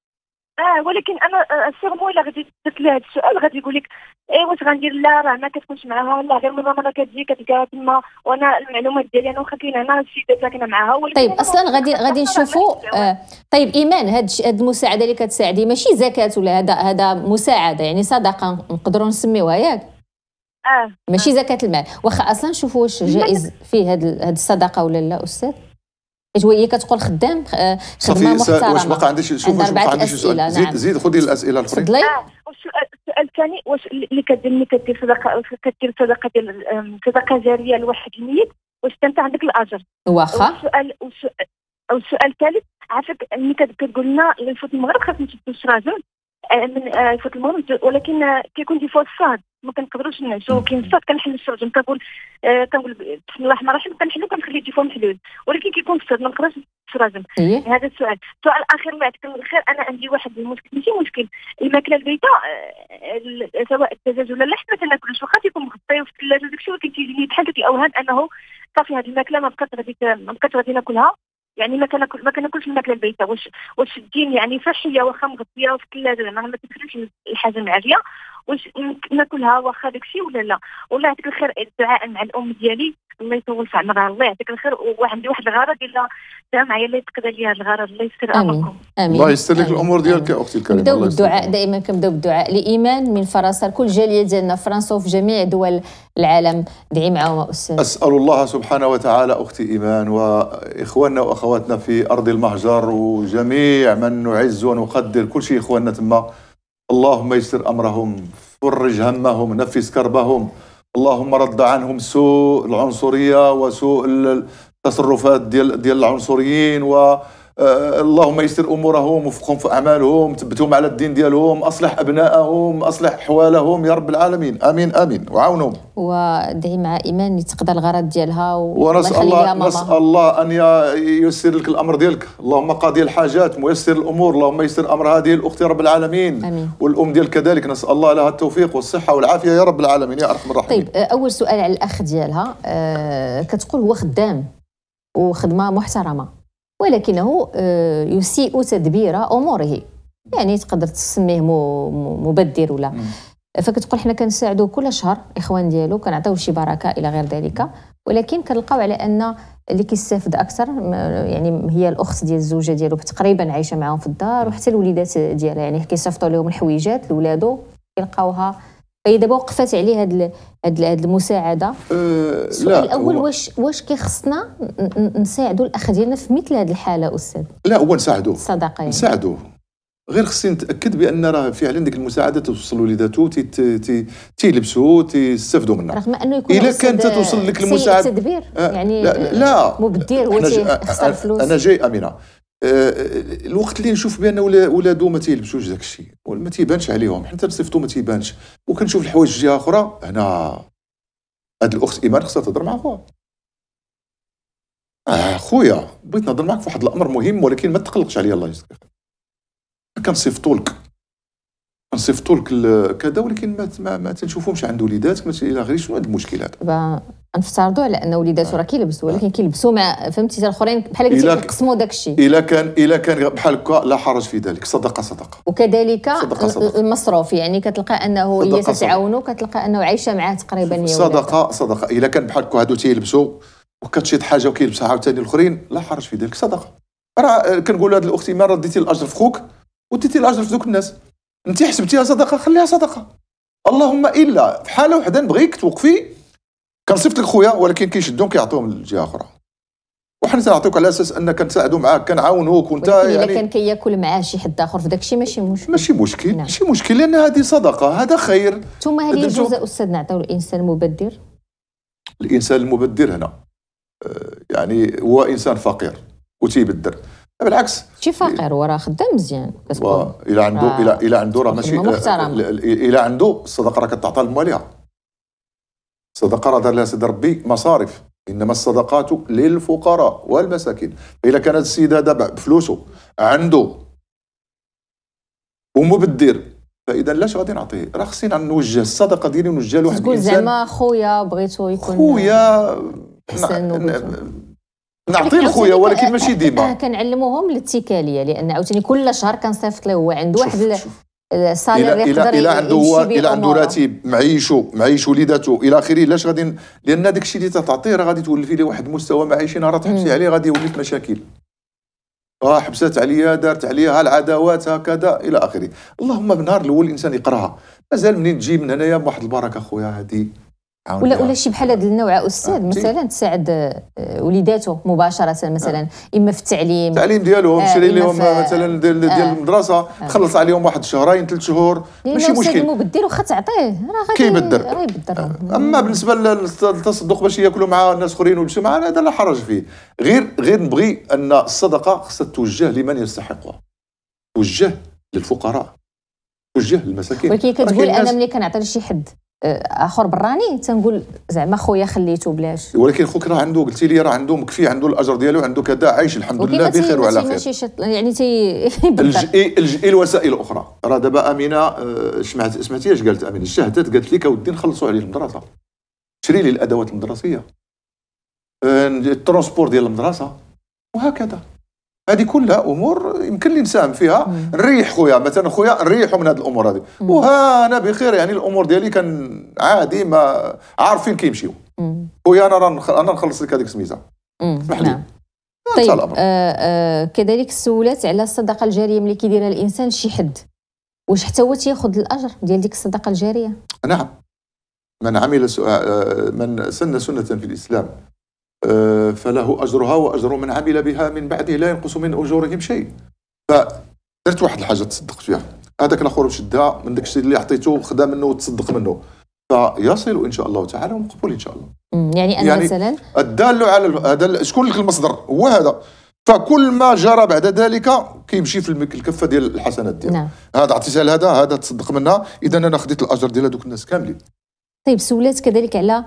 اه ولكن انا سيغمو الا غادي درت له هذا السؤال غادي يقول لك اي واش غندير؟ لا راه ما كتكونش معاها، لا غير مره مره كتجي كتلقاها تما، وانا المعلومات ديالي انا واخا كاين هنا شي ساكنه معاها. طيب اصلا غادي غادي نشوفوا. آه طيب ايمان، هاد هاد المساعده اللي كتساعدي ماشي زكاه ولا هذا هذا مساعده يعني صدقه نقدروا نسميوها ياك؟ اه ماشي زكاه المال. واخا اصلا نشوفوا واش جائز فيه هاد هاد الصدقه ولا لا استاذ؟ حيت هي كتقول خدام خدمه محترمه. واش باقي عندك شوف واش باقي عندك سؤال؟ زيد زيد خذي الاسئله الاخرى. تفضلي. السؤال الثاني، واش اللي كدير ملي كدير صدقه كدير صدقه ديال صدقه جاريه لواحد الميت واش انت عندك الاجر؟ واخا. والسؤال او السؤال الثالث، عافاك ملي كتقول لنا يفوت المغرب خاص نشدو الشراجم من يفوت المغرب، ولكن كيكون دي فوا الصهد ما كنقدروش نعيشو. كاين الصهد كنحل الشرجم كنقول آه كنقول بسم الله الرحمن الرحيم كنحلو كنخلي دي فوا محلول، ولكن كيكون الصهد ما نقدرش الشراجم. إيه؟ هذا السؤال. السؤال الاخير الله يعطيكم الخير، انا عندي واحد المشكل ماشي مشكل، الماكله البيضاء آه سواء الدجاج ولا اللحم ما تناكلوش واخا تيكون مغطيه في الثلاجه وداكشي، ولكن كيجيني بحال ديك الاوهام انه صافي هذه الماكله ما بقات غادي ما بقات غادي ناكلها، يعني ما كناكل ما كناكلش الماكله البيضاء. واش واش الدين يعني صحيه واخا مغطيه في الثلاجه ما ما تدخلش الحاجه عاليه، واش ناكلها واخا داكشي ولا لا؟ والله يعطيك الخير. الدعاء مع الام ديالي الله يطول في عمرها، الله يعطيك الخير. وعندي واحد الغرض الا دعا معايا الله يتقضى لي هذا الغرض، الله يستر امركم. امين. الله يستر لك الامور ديالك يا اختي الكريمه. نبداو بالدعاء دائما، كنبداو بالدعاء لايمان من فرنسا، كل جاليه ديالنا في فرنسا وفي جميع دول العالم، دعي معاهم استاذ. اسال الله سبحانه وتعالى اختي ايمان واخواننا واخواتنا في ارض المهجر وجميع من نعز ونقدر كل شيء اخواننا تما، اللهم يسر امرهم، فرج همهم، نفس كربهم، اللهم رد عنهم سوء العنصريه وسوء التصرفات ديال ديال العنصريين، و اللهم يسر امورهم وفقهم في اعمالهم، ثبتهم على الدين ديالهم، اصلح ابنائهم، اصلح احوالهم يا رب العالمين. امين امين. وعاونهم. ودعي مع ايمان يتقضى الغرض ديالها ونسال الله نسال الله ان ييسر لك الامر ديالك، اللهم قاضي الحاجات ميسر الامور، اللهم يسر امر هذه الاخت يا رب العالمين. امين. والام ديالك كذلك نسال الله لها التوفيق والصحه والعافيه يا رب العالمين يا ارحم الراحمين. طيب اول سؤال على الاخ ديالها، أه كتقول هو خدام وخدمه محترمه، ولكنه يسيء تدبير اموره، يعني تقدر تسميه مبذر ولا. فكتقول حنا كنساعدوه كل شهر الاخوان ديالو، كنعطيوه شي بركه الى غير ذلك، ولكن كنلقاو على ان اللي كيستافد اكثر يعني هي الاخت ديال الزوجه ديالو تقريبا عايشه معاهم في الدار، وحتى الوليدات ديالها يعني كيصيفطوا لهم الحويجات لولادو يلقاوها. فهي دابا وقفت عليه هاد هاد المساعده. أه السؤال الاول، واش واش كيخصنا نساعدوا الاخ ديالنا في مثل هذه الحاله استاذ؟ لا، هو نساعدوه الصدقه يعني. نساعدوه، غير خصني نتاكد بان راه فعلا ديك المساعده توصل لوليداتو، تيلبسوا تيستافدوا منها، رغم انه يكون الا كانت توصل لك المساعده تدبير يعني لا, لا مبذر هو تيخسر فلوس. انا جاي امينه أه الوقت اللي نشوف بان ولادو ما تيلبسوش داك الشيء وما تيبانش عليهم، حتى نصيفطو ما تيبانش، وكنشوف الحوايج جهه اخرى، هنا هاد الاخت ايمان خصها تهضر مع خوها. اه خويا بغيت نهضر معك في واحد الامر مهم، ولكن ما تقلقش عليا الله يجزيك خير. كنصيفطوا لك كنصيفطوا لك كذا، ولكن ما ما, ما تنشوفهمش عند وليداتك الى غير. شنو هذا المشكل هذا؟ نفترضوا على ان وليداتو راه كيلبسوا، ولكن كيلبسوا مع فهمتي الاخرين بحال هكا تيقسموا داك الشيء. الا كان الا كان بحال هكا لا حرج في ذلك، صدقه صدقه. وكذلك المصروف، يعني كتلقى انه هي تتعاونوا، كتلقى انه عايشه معاه تقريبا هي صدقه صدقه. الا كان بحال هكا هادو تيلبسوا وكتشيط حاجه وكيلبسها عاوتاني الاخرين، لا حرج في ذلك، صدقه. راه كنقول لهاد الاخت ما رديتي الاجر في خوك وديتي الاجر في ذوك الناس، انت حسبتيها صدقه خليها صدقه. اللهم الا في حاله وحده نبغيك توقفي، كنصيفط لك خويا ولكن كيشدوهم كيعطيوهم لجهه اخرى، وحنا تنعطيوك على اساس انك كنساعدوا معاك كنعاونوك وانت يعني الا كان كياكل معاه شي حد اخر في داك الشيء ماشي مشكل. ماشي مشكل نعم. ماشي مشكل، لان هذه صدقه، هذا خير. ثم هل يجوز استاذ نعطيو الانسان المبذر؟ الانسان المبذر هنا يعني هو انسان فقير وتيبذر، بالعكس شي فقير هو راه خدام مزيان كتقول الى عنده الى الى عنده راه ماشي الى عنده الصدقه راه كتعطى للمواليها. الصدقه راه دار لها سيدي ربي مصارف، انما الصدقات للفقراء والمساكين. فاذا كانت السيد هذا بفلوسه عنده ومبذر، فاذا لاش غادي نعطيه؟ راه خصني نوجه الصدقه ديالي ونوجه لواحد الانسان. تقول زعما خويا بغيتو يكون خويا نعطيه لخويا، ولكن ماشي ديما. كنعلموهم الاتكاليه، لان عاوتاني كل شهر كنصيفط له هو عنده واحد الصالير اللي يقدر الى عنده هو الى عنده راتب معيشو معيش وليداتو الى اخره. لاش غادي؟ لان داك الشيء اللي تعطيه راه غادي تولفي ليه واحد المستوى معيشي، نهار تحبسي عليه غادي يولي في مشاكل. اه حبسات عليا، دارت عليا العداوات هكذا الى اخره. اللهم بنهار الاول الانسان يقراها، مازال منين تجي من هنايا بواحد البركه خويا هذه. ولا ولا شي بحال هذا النوع استاذ آه مثلا تساعد وليداته مباشره مثلا آه. اما في التعليم التعليم ديالهم، آه شري لهم مثلا ديال ديال آه المدرسه، آه خلص عليهم واحد شهرين ثلاث شهور ماشي مشكل. المبذر واخا تعطيه راه غادي كيبذر آه اما بالنسبه للتصدق باش ياكلوا مع الناس اخرين ويمشيو معنا هذا لا حرج فيه. غير غير نبغي ان الصدقه خصها توجه لمن يستحقها، توجه للفقراء، توجه للمساكين. ولكن كتقول انا ملي كنعطي لشي حد اخر براني تنقول زعما خويا خليته بلاش، ولكن خوك راه عنده قلتي لي راه عنده مكفي، عنده الاجر ديالو، عنده كذا، عايش الحمد لله بخير وعلى خير. ماشي شط... يعني تي الجئي الجئي الوسائل الاخرى. راه دابا امينه سمعت سمعتي اش قالت امينه؟ الشهدات قالت لك اودي نخلصوا عليه المدرسه، شري لي الادوات المدرسيه، الترونسبور ديال المدرسه، وهكذا. هذه كلها امور يمكن لي نساهم فيها. مم. نريح خويا مثلا، خويا نريحوا من هذه الامور هذه، وها انا بخير، يعني الامور ديالي كان عادي، ما عارفين كيمشيو. خويا انا راه انا نخلص لك هذيك السميزه، اسمح لي. طيب آه آه كذلك سولات على الصدقه الجاريه ملي كيديرها الانسان شي حد، واش حتى هو تياخذ الاجر ديال ديك الصدقه الجاريه؟ نعم، من عمل من سن سنه في الاسلام فله أجرها وأجر من عمل بها من بعده لا ينقص من أجورهم شيء. فدرت واحد الحاجة تصدقت فيها، هذاك الآخر شدها من داك الشيء اللي عطيته خدا منه وتصدق منه، فيصل إن شاء الله تعالى ومقبول إن شاء الله. يعني أنا يعني مثلا الدال على هذا شكون لك المصدر هو هذا، فكل ما جرى بعد ذلك كيمشي في الكفة ديال الحسنات ديالها. نعم. هذا عطيتها لهذا، هذا تصدق منها، إذا أنا خديت الأجر ديال هذوك الناس كاملين. طيب سولات كذلك على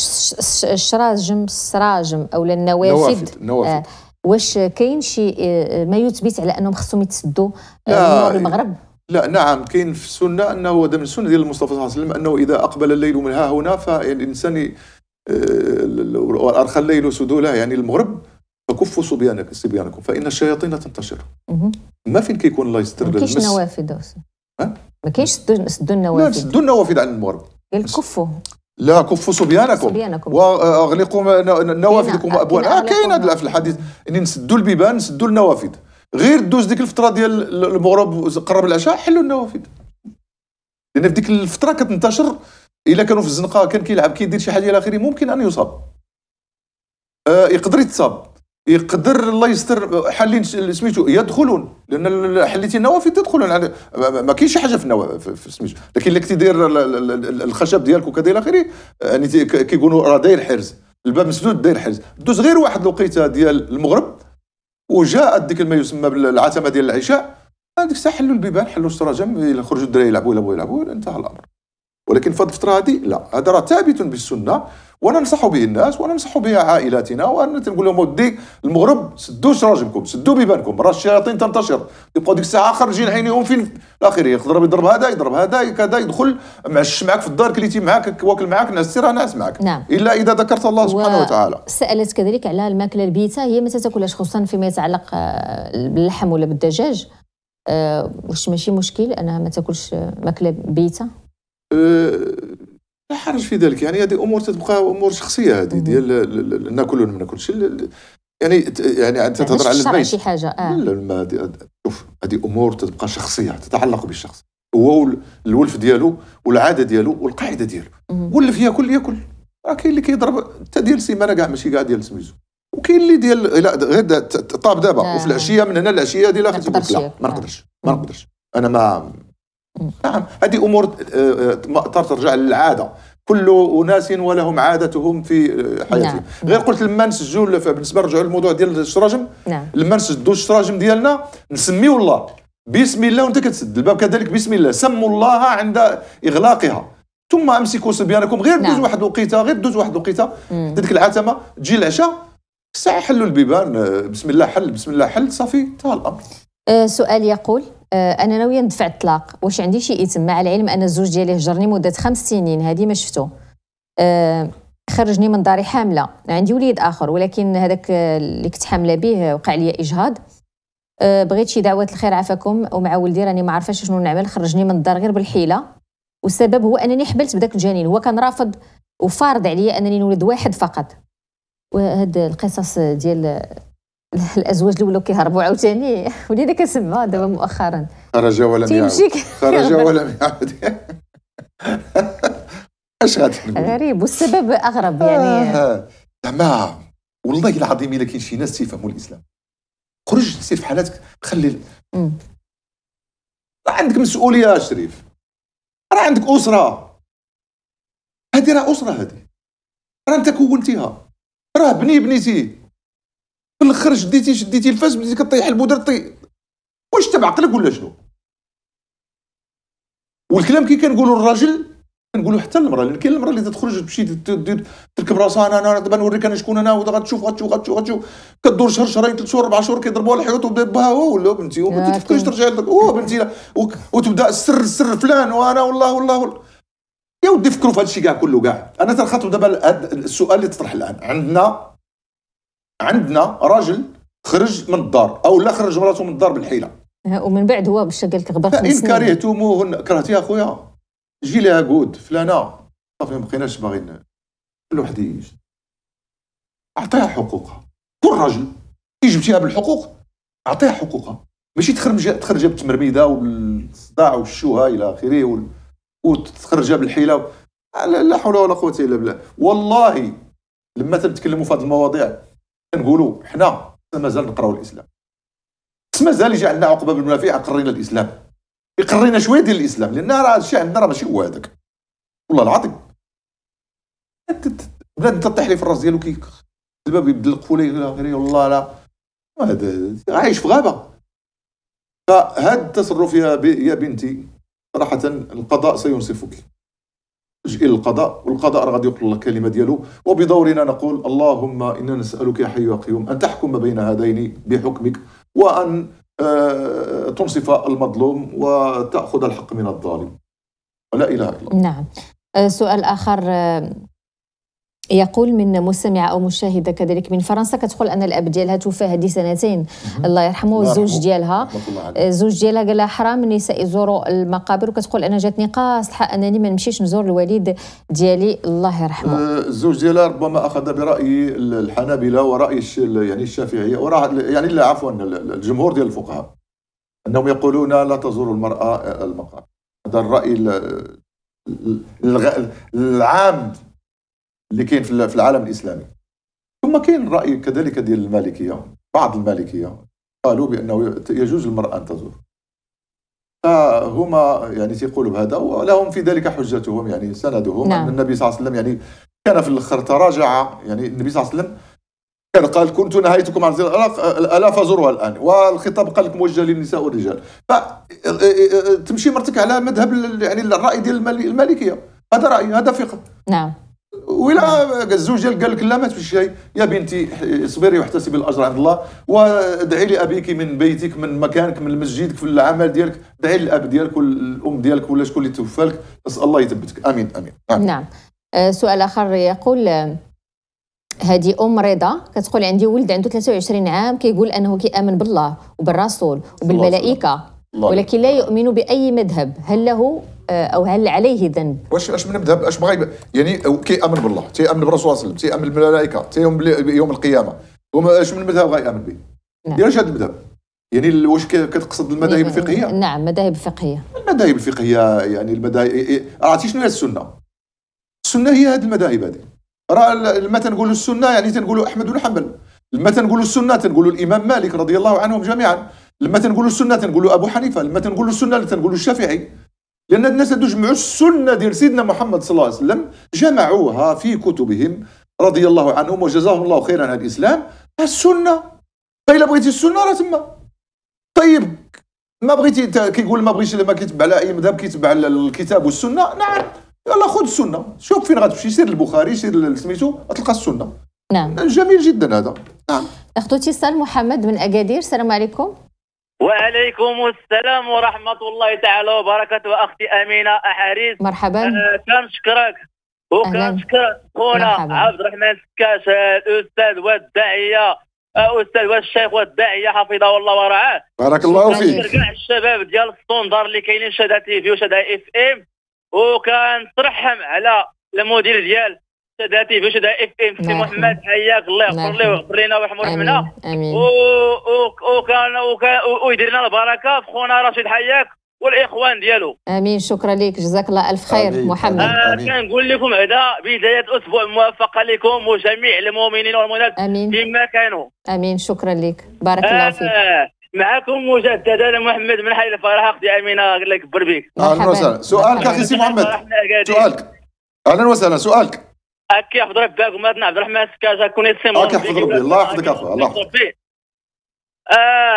الشراجم السراجم او النوافذ. النوافذ آه واش كاين شي آه ما يثبت على انهم خصهم يتسدوا آه نور المغرب؟ لا نعم، كاين في السنه انه هذا من السنه ديال المصطفى صلى الله عليه وسلم انه اذا اقبل الليل من ها هنا فالانسان وارخى الليل سدوله يعني المغرب فكف كفوا صبيانك صبيانكم فإن الشياطين تنتشر. ما فين كيكون الله يستر ما كاينش نوافذ ما كاينش سدوا النوافذ. لا سدوا النوافذ عن المغرب. قال كفوا لا كفوا صبيانكم, صبيانكم. واغلقوا نوافذكم وابوابكم. اه كاين هذا في الحديث اني نسدوا البيبان نسدوا النوافذ. غير دوز ديك الفتره ديال المغرب قرب العشاء حلوا النوافذ لان في ديك الفتره كتنتشر. الا كانوا في الزنقه كان كيلعب كيدير شي حاجه الى اخره ممكن ان يصاب. آه يقدر يتصاب يقدر الله يستر. حالين سميتو يدخلون لان حليتي النوافذ تدخلون. ما كاينش شي حاجه في النوافذ في سميتو لكن اللي كنتي داير الخشب ديالك وكذا الى اخره يعني كيقولوا راه داير حرز الباب مسدود داير حرز. دوز غير واحد الوقيته ديال المغرب وجاءت ديك ما يسمى بالعتمه ديال العشاء هذيك الساعه حلوا البيبان حلوا السراجم خرجوا الدراري يلعبوا يلعبوا يلعبوا انتهى الامر. ولكن في هذه الفتره هذه لا هذا راه ثابت بالسنه وننصح به الناس وننصح به عائلاتنا وانا تنقول لهم ودي المغرب سدوا شراجمكم سدوا بيبانكم راه الشياطين تنتشر يبقوا ديك الساعه خارجين عينيهم فين الاخر يقدر يضرب هذا يضرب هذا كذا يدخل معش معك في الدار كليتي معك واكل معك ناس راه ناس معك. نعم. الا اذا ذكرت الله سبحانه وتعالى. سالت كذلك على الماكله البيته هي متى تاكلهاش خصوصا فيما يتعلق باللحم ولا بالدجاج. أه واش ماشي مشكل انها ما تاكلش ماكله بيته؟ أه لا حرج في ذلك يعني هذه امور تتبقى امور شخصيه هذه ديال ناكل ولا ما ناكلش يعني يعني انت تهضر على البيت شي حاجه اه لا شوف هذه امور تتبقى شخصيه تتعلق بالشخص هو الولف ديالو والعاده ديالو والقاعده ديالو. ولف ياكل ياكل راه كاين اللي كيضرب حتى ديال السيمانه كاع ماشي كاع ديال سميتو وكاين اللي ديال غير طاب دابا وفي العشيه من هنا العشيه ديال اخي تقول لا ما نقدرش ما نقدرش انا ما نعم. هذه امور ترجع للعاده كل اناس ولهم عادتهم في حياتهم. نعم. غير قلت لما نسجلوا بالنسبه نرجعوا للموضوع ديال الشراجم. نعم. لما نسدوا الشراجم ديالنا نسميو الله بسم الله وانت كتسد الباب كذلك بسم الله سموا الله عند اغلاقها ثم امسكوا صبيانكم غير دوز. نعم. واحد الوقيته غير دوز واحد الوقيته ديك العتمه تجي العشاء الساعه حلوا البيبان بسم الله حل بسم الله حل صافي انتهى الامر. أه سؤال يقول أه انا ناويه ندفع الطلاق واش عندي شي اثم مع العلم ان الزوج ديالي هجرني مده خمس سنين هذه ما شفتو أه خرجني من داري حامله عندي وليد اخر ولكن هذاك اللي كنت حامله به وقع لي اجهاض أه بغيت شي دعوه الخير عافاكم ومع ولدي راني ما عارفاش شنو نعمل خرجني من الدار غير بالحيله والسبب هو انني حبلت بداك الجنين هو كان رافض وفارض عليا انني نولد واحد فقط. وهاد القصص ديال الازواج اللي ولاو كيهربوا عاوتاني وليدي كنسمعها دابا مؤخرا خرج ولم يعد خرج ولم يعد اش غادي غريب والسبب اغرب يعني زعما آه. والله العظيم الا كاين شي ناس تيفهموا الاسلام خرج سير في حالاتك خلي راه عندك مسؤوليه شريف راه عندك اسره هذه راه اسره هذه راه انت كونتيها راه بني بنيتي في الاخر شديتي شديتي الفاس بديتي كطيح البودر طي واش تبع عقلك ولا شنو؟ والكلام كي كنقولوا الراجل كنقولوا حتى المراه لان كاين المراه اللي تخرج تمشي تركب راسها انا انا دابا نوريك انا شكون انا وغتشوف غتشوف غتشوف غتشوف كدور شهر شهرين ثلاث شهور اربع شهور كيضربوها الحيوط وبدا بها هو ولا بنتي وما تفكريش ترجع لك او بنتي وتبدا السر السر فلان وانا والله والله يا ودي فكروا في هذا الشيء كاع كله كاع. انا تنخاطب دابا السؤال اللي تطرح الان عندنا عندنا راجل خرج من الدار او لا خرج مراته من الدار بالحيله ومن بعد هو باش قال لك غبر خمس سنين ان كرهتموهن كرهتي اخويا جي لها قود فلانه صافي ما بقيناش باغيين كل واحد يجي اعطيها حقوقها. كل راجل كي جبتيها بالحقوق اعطيها حقوقها ماشي تخرج تخرجها بالتمرميده والصداع والشوهه الى اخره وتخرجها بالحيله لا حول ولا قوه الا بالله. والله لما تنتكلموا في هذه المواضيع كنقولوا حنا مازال نقراو الاسلام مازال يجي عندنا عقبه بالمنافع قرينا الاسلام يقرينا شويه ديال الاسلام لان راه الشيء عندنا راه ماشي هو هذاك والله العظيم. بنادم تطيح لي في الراس ديالو كي الباب يدلق ولا غير والله لا هذا عايش في غابه. فهذا التصرف يا, يا بنتي صراحه القضاء سينصفك اجئ القضاء والقضاء راه غادي يقول لك الكلمه ديالو. وبدورنا نقول اللهم انا نسالك يا حي يا قيوم ان تحكم بين هذين بحكمك وان تنصف المظلوم وتاخذ الحق من الظالم ولا اله الا الله. نعم. سؤال اخر يقول من مستمعة أو مشاهدة كذلك من فرنسا، كتقول أن الأب ديالها توفى هذه سنتين الله يرحمه، والزوج ديالها الزوج ديالها قال لها حرام النساء يزوروا المقابر، وكتقول أنا جاتني قاصحة أنني ما نمشيش نزور الوالد ديالي الله يرحمه. الزوج ديالها ربما أخذ برأي الحنابلة ورأي يعني الشافعية يعني عفوا الجمهور ديال الفقهاء أنهم يقولون لا تزور المرأة المقابر. هذا الرأي العام اللي كاين في العالم الاسلامي. ثم كاين الراي كذلك ديال المالكيه، بعض المالكيه قالوا بانه يجوز للمراه ان تزور، فهما يعني تيقولوا بهذا ولهم في ذلك حجتهم يعني سندهم. نعم. ان النبي صلى الله عليه وسلم يعني كان في الاخر تراجع، يعني النبي صلى الله عليه وسلم كان قال كنت نهيتكم عن الا فزوروها الان، والخطاب قال لك موجه للنساء والرجال، فتمشي مرتك على مذهب يعني الراي ديال المالكيه. هذا راي، هذا فقه. نعم. ولا الزوج ديالك قال لك لا ما تمشي يا بنتي اصبري واحتسبي الاجر عند الله، وادعي لابيك من بيتك من مكانك من مسجدك في العمل ديالك، ادعي للاب ديالك والام ديالك ولا شكون اللي توفى لك، نسال الله يثبتك. امين امين. نعم, نعم. أه سؤال اخر يقول هذه ام رضا كتقول عندي ولد عنده ثلاثة وعشرين عام كيقول انه كيامن بالله وبالرسول وبالملائكه ولكن لا يؤمن باي مذهب، هل له او هل عليه ذنب؟ واش اش من مذهب اش بغى يعني كيامن بالله، تيامن بالرسول صلى الله عليه وسلم، تيامن بالملائكه، تيؤمن بيوم القيامه، وما اش من مذهب غيامن به؟ نعم. ديال هذا المذهب يعني واش كتقصد المذاهب الفقهيه؟ نعم مذاهب فقهيه. المذاهب الفقهيه يعني المذاهب عرفتي شنو هي السنه؟ السنه هي هذه المذاهب هذه. راه لما تنقولوا السنه يعني تنقولوا احمد بن حنبل، لما تنقولوا السنه تنقولوا الامام مالك رضي الله عنهم جميعا، لما تنقولوا السنه تنقولوا ابو حنيفه، لما تنقولوا السنه تنقولوا الشافعي. لأن الناس هادو جمعوا السنة ديال سيدنا محمد صلى الله عليه وسلم، جمعوها في كتبهم رضي الله عنهم وجزاهم الله خيرا على الإسلام. السنة فإلا بغيتي السنة راه تما. طيب ما بغيتي كيقول ما بغيتش ما كيتبع على أي مذهب كيتبع الكتاب والسنة، نعم يلا خذ السنة، شوف فين غتمشي، سير البخاري سير سميتو غتلقى السنة. نعم جميل جدا هذا. نعم. أخذتي اتصال محمد من أكادير، السلام عليكم. وعليكم السلام ورحمة الله تعالى وبركاته. أختي أمينة أحاريس مرحبا. أه كنشكرك وكنشكر خونا عبد الرحمن سكاش الأستاذ والداعية أستاذ والشيخ والداعية حفظه الله ورعاه. بارك الله فيك. كنشكر كاع الشباب ديال السطوندار اللي كاينين شدا تي في وشدا اف ام، وكنترحم على المدير ديال شدا تي في وشدا اف ام سي محمد، حياك الله يغفر ليه ويغفر لنا ويرحم رحمنا، وكان ويدير لنا البركه في خونا رشيد حياك والاخوان ديالو. امين. شكرا لك، جزاك الله الف خير. أمين. محمد آه كنقول لكم هذا بدايه اسبوع موفقه لكم وجميع المؤمنين والمؤمنات فيما كانوا. امين. شكرا لك، بارك آه الله فيك. معكم مجددا محمد من حي الفرح. اختي امينه الله يكبر بك. اهلا وسهلا. سؤالك اخي سي محمد، سؤالك. اهلا وسهلا، سؤالك. اكي يحفظ ربك عمادنا عبد الرحمن سكاجا كوني سيمون. اكي يحفظ ربي، الله يحفظك اخويا، الله يحفظك. آه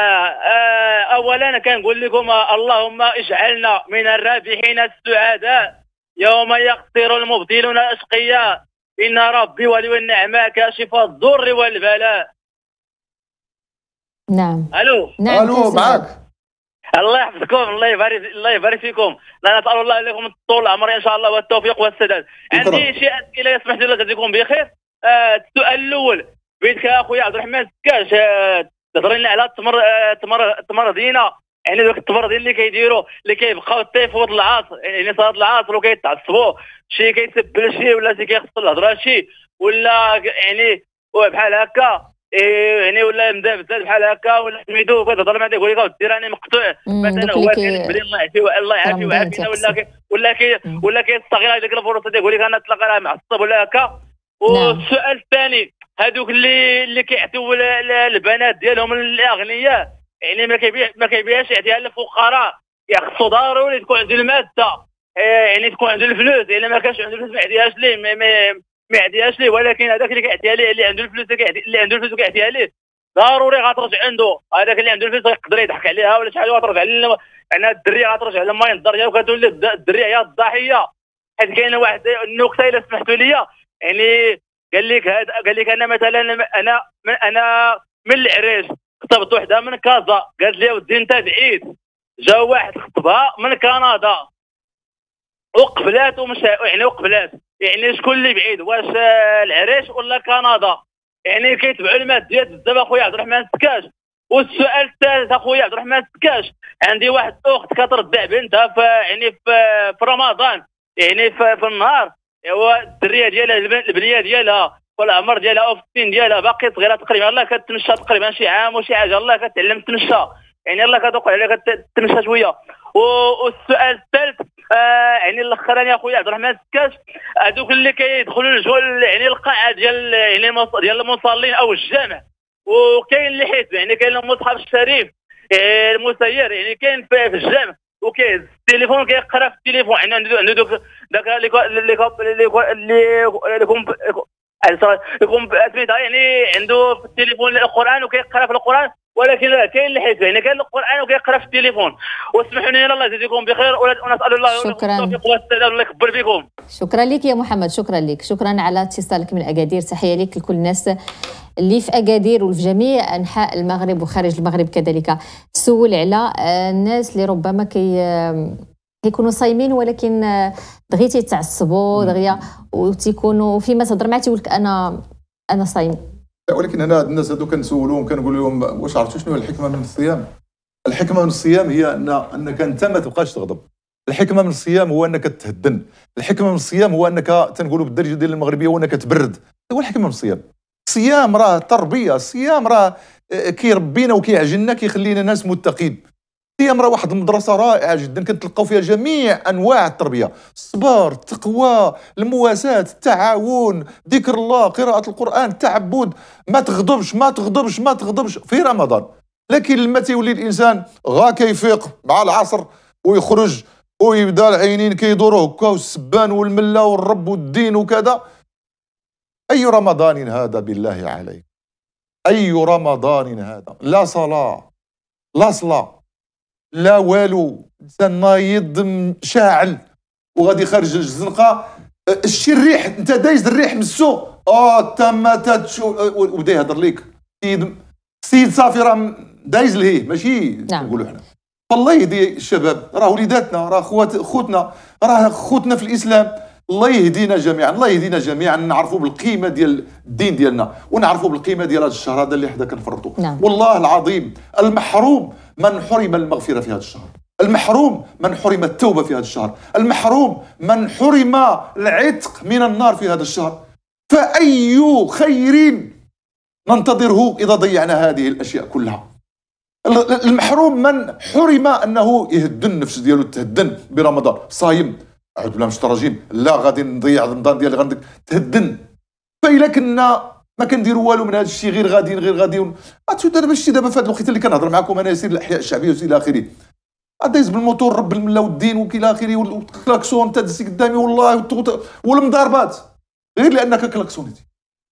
آه اولا كنقول لكم اللهم اجعلنا من الرابحين السعداء يوم يخسر المبطلون الاشقياء، ان ربي ولي النعماء كاشف الضر والبلاء. نعم. الو. نعم. الو معك. الله يحفظكم، الله يبارك الله يبارك فيكم. لا نسال الله لكم طول العمر ان شاء الله والتوفيق والسداد. عندي شي اسئله يسمح لي غاديكم بخير. آه السؤال الاول بيتك اخويا عبد الرحمن سكاش، تهضر لنا على التمر التمر التمر دينا، يعني دوك التمر ديال اللي كيديروا اللي كيبقاو طيفوا العصر، يعني صلاه العصر وكيتعصبوا، شي كيسبل شي ولا شي كيخص الهضره شي ولا يعني بحال هكا إيه يعني ولا مدا بزاف بحال هكا ولا سميتو كتهضر معاه يقول لك اودي راني مقطوع مثلا، هو كيبلي الله يعافيه الله يعافيه ويعافينا، ولا كي ولا كي ولا كيستغل هذيك الفرصه يقول لك انا تلقى راه معصب ولا هكا. والسؤال الثاني هذوك اللي اللي كيعطيو البنات ديالهم الاغنياء، يعني ما كيبيع ما كيبيعش يعطيها للفقراء، خصو ضروري تكون عنده الماده، يعني تكون عنده الفلوس، الا ما كانش عنده الفلوس ما يعطيهاش ليه، ما يعطيهاش ليه، ولكن هذاك اللي كيعطيها ليه اللي عنده الفلوس اللي عنده الفلوس وكيعطيها ليه ضروري غترجع عنده. هذاك اللي عنده الفلوس يقدر يضحك عليها ولا شحال غترجع لنا، يعني الدريه غترجع لما ينضر ديالو كتولي الدريه هي الضحيه. حيت كاينه واحد النقطه الا سمحتوا لي، يعني قال لك هذا قال لك انا مثلا انا من انا من العريش خطبت وحده من كازا، قالت لي ودي انت بعيد، جا واحد خطبها من كندا وقبلات ومشى يعني وقبلات، يعني شكون اللي بعيد، واش العريش ولا كندا؟ يعني كيتبعوا الماديات بزاف اخويا عبد الرحمن السكاش. والسؤال الثالث اخويا عبد الرحمن السكاش، عندي واحد اخت كترضع بنتها في يعني في, في رمضان، يعني في, في النهار، هو الدريه ديالها البنيه ديالها والعمر ديالها او في السن ديالها باقي صغيره تقريبا، الله كتمشى تقريبا شي عام وشي حاجه، الله كتعلم تمشى، يعني الله كتوقع عليها كتمشى شويه. والسؤال الثالث آه يعني الاخراني اخويا عبد الرحمن السكاش، هذوك اللي كيدخلوا الجول يعني القاعه ديال يعني ديال المصلين او الجامع، وكاين اللي حيت يعني كاين المصحف الشريف المسير، يعني كاين في الجامع وكاين التليفون كيقرا في التليفون، يعني عنده دوك داك اللي اللي اللي يكون سميتها يعني عنده في التليفون القران وكيقرا في القران، ولكن كاين اللي حيت يعني كاين القران وكيقرا في التليفون. واسمحوا لي الله يجزيكم بخير ونسال الله التوفيق والسداد والله يكبر بكم. شكرا لك يا محمد، شكرا لك، شكرا على اتصالك من اكادير. تحيه لك لكل الناس اللي في اكادير وفي جميع انحاء المغرب وخارج المغرب كذلك. سول على الناس اللي ربما كي كيكونوا صايمين ولكن دغيا تيتعصبوا دغيا وتيكونوا فيما تهضر معاه تيقول لك انا انا صايم. ولكن انا الناس هذو كنسولهم كنقول لهم واش عرفتوا شنو الحكمه من الصيام؟ الحكمه من الصيام هي ان انك انت ما تبقاش تغضب. الحكمه من الصيام هو انك تهدن. الحكمه من الصيام هو انك تنقولوا بالدارجه ديال المغربيه هو انك تبرد. هو الحكمه من الصيام. الصيام راه تربيه، الصيام راه كيربينا وكيعجلنا كيخلينا ناس متقين. الصيام راه واحد المدرسه رائعه جدا كنتلقاو فيها جميع انواع التربيه، الصبر، التقوى، المواساه، التعاون، ذكر الله، قراءه القران، التعبد، ما تغضبش ما تغضبش ما تغضبش في رمضان. لكن لما تيولي الانسان غا كيفيق مع العصر ويخرج ويبدا العينين كيدوروا هكا والسبان والمله والرب والدين وكذا، اي رمضان هذا بالله عليك؟ اي رمضان هذا؟ لا صلاه لا صلاه لا والو، انسان نايض شاعل وغادي خارج الزنقه، الشي الريح انت دايز الريح من السوق اه تما تتشو وبدا يهضر ليك سيد سيد صافي راه دايز لهيه ماشي نقولوا حنا. فالله يهدي الشباب، راه وليداتنا راه خوات خوتنا راه خوتنا في الاسلام، الله يهدينا جميعا، الله يهدينا جميعا نعرفوا بالقيمه ديال الدين ديالنا ونعرفوا بالقيمه ديال هذا الشهر هذا اللي حدا كنفرطوا. نعم. والله العظيم المحروم من حرم المغفره في هذا الشهر، المحروم من حرم التوبه في هذا الشهر، المحروم من حرم العتق من النار في هذا الشهر. فاي خير ننتظره اذا ضيعنا هذه الاشياء كلها. المحروم من حرم انه يهدن النفس ديالو تهدن برمضان، صايم اعوذ بالله من الشيطان الرجيم، لا غادي نضيع رمضان ديالي غادي تهدن. فإلا كنا ما كنديروا والو من هذا الشيء غير غاديين غير غاديين، دابا ماشي دابا في هذا الوقت اللي كنهضر معكم انا يسير الاحياء الشعبيه والى اخره، دايز بالموتور رب المله والدين والى اخره والكلاكسون تدسي قدامي والله والمضاربات غير لانك كلاكسونيتي.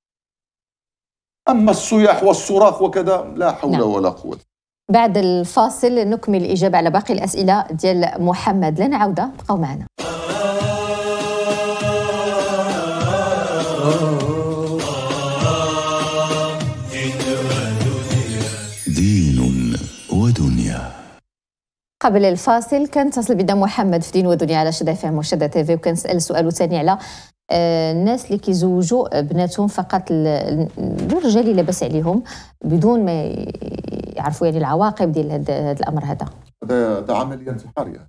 اما الصياح والصراخ وكذا لا حول نعم. ولا قوه. بعد الفاصل نكمل الاجابه على باقي الاسئله ديال محمد. لنا عوده، بقاو معنا. دين ودنيا. قبل الفاصل كنتصل بنا محمد في دين ودنيا على شدا اف ام وشدا تي في، وكنسال سؤال ثاني على آه الناس اللي كيزوجوا بناتهم فقط الرجال اللي لاباس عليهم بدون ما يعرفوا يعني العواقب ديال هذا الامر. هذا هذا عمليه انتحاريه.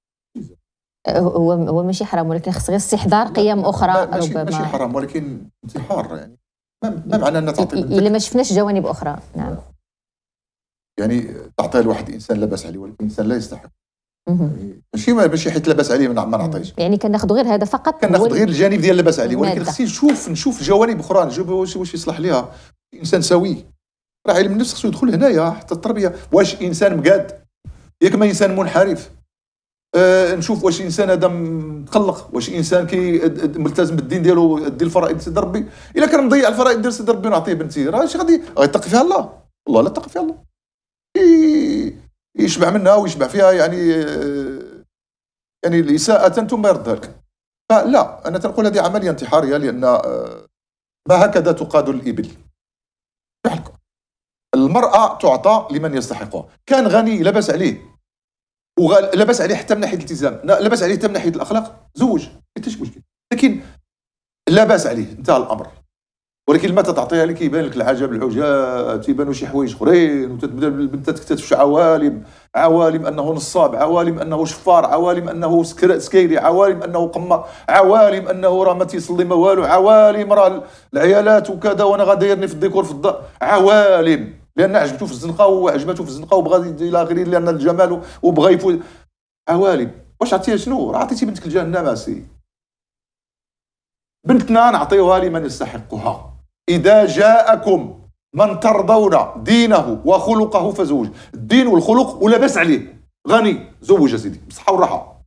هو هو ماشي حرام ولكن خص غير استحضار قيم اخرى ماشي ربما ماشي حرام ولكن انتحار، يعني ما معنى ان تعطي الا ما شفناش جوانب اخرى. نعم يعني تعطيها لواحد الانسان لاباس عليه ولكن الانسان لا يستحق، ماشي ماشي حيت لاباس عليه ما نعطيش، يعني كناخذ غير هذا فقط، كناخذ غير الجانب ديال لاباس عليه، ولكن خصني نشوف نشوف جوانب اخرى، نشوف واش واش يصلح ليها. انسان سوي راه علم النفس خصو يدخل هنايا حتى التربيه، واش انسان مقاد ياك ما انسان منحرف، أه نشوف واش انسان هذا متقلق، واش انسان كي ملتزم بالدين ديالو ديال الفرائض سيدي ربي. الا كان مضيع الفرائض ديال سيدي ربي نعطيه بنتي راه اش غادي غيتقي فيها الله؟ والله لا تقي فيها الله، يشبع منها ويشبع فيها يعني يعني الاساءة ثم يردها لك. فلا انا تنقول هذه عمليه انتحاريه، لان ما هكذا تقاد الابل. المراه تعطى لمن يستحقها، كان غني لبس عليه ولبس عليه حتى من ناحيه الالتزام، لبس عليه حتى من ناحيه الاخلاق، زوج ما فيش مشكل. لكن لا باس عليه، انتهى الامر. ولكن لما تعطيها لك كيبان لك العجب العجاب، تيبانوا شي حوايج اخرين، وتتبدا البنت تكتشف عوالم، عوالم انه نصاب، عوالم انه شفار، عوالم انه سكيري، عوالم انه قمار، عوالم انه راه ما تيصلي ما والو، عوالم راه العيالات وكذا وانا غاديرني في الديكور في الدار، عوالم لان عجبته في الزنقه وعجبته في الزنقه وبغى الى اخره لان الجمال وبغى يفوز. عوالم واش عطيها شنو؟ راه عطيتي بنتك الجنه ماسي. بنتنا نعطيوها لمن يستحقها. إذا جاءكم من ترضون دينه وخلقه فزوج. الدين والخلق ولا باس عليه، غني زوج يا سيدي بصحة والراحة.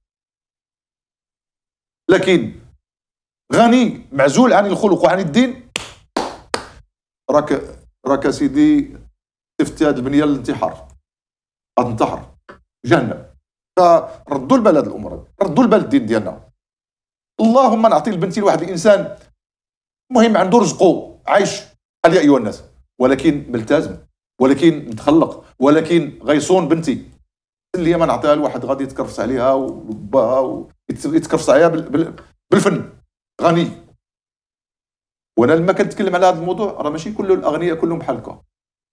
لكن غني معزول عن الخلق وعن الدين، راك راك سيدي تفتي هذه البنية للانتحار، غتنتحر جهنم. فردوا البال هذه الأمور، ردوا البال الدين ديالنا. اللهم نعطي لبنتي لواحد الإنسان مهم عنده رزقه عايش قال يا ايها الناس، ولكن ملتزم، ولكن متخلق، ولكن غيصون بنتي اللي ما نعطيها لواحد غادي يتكرفس عليها وباها ويتكرفس عليها بالفن. غني. وانا لما كنتكلم على هذا الموضوع راه ماشي كل الاغنياء كلهم بحال هكا.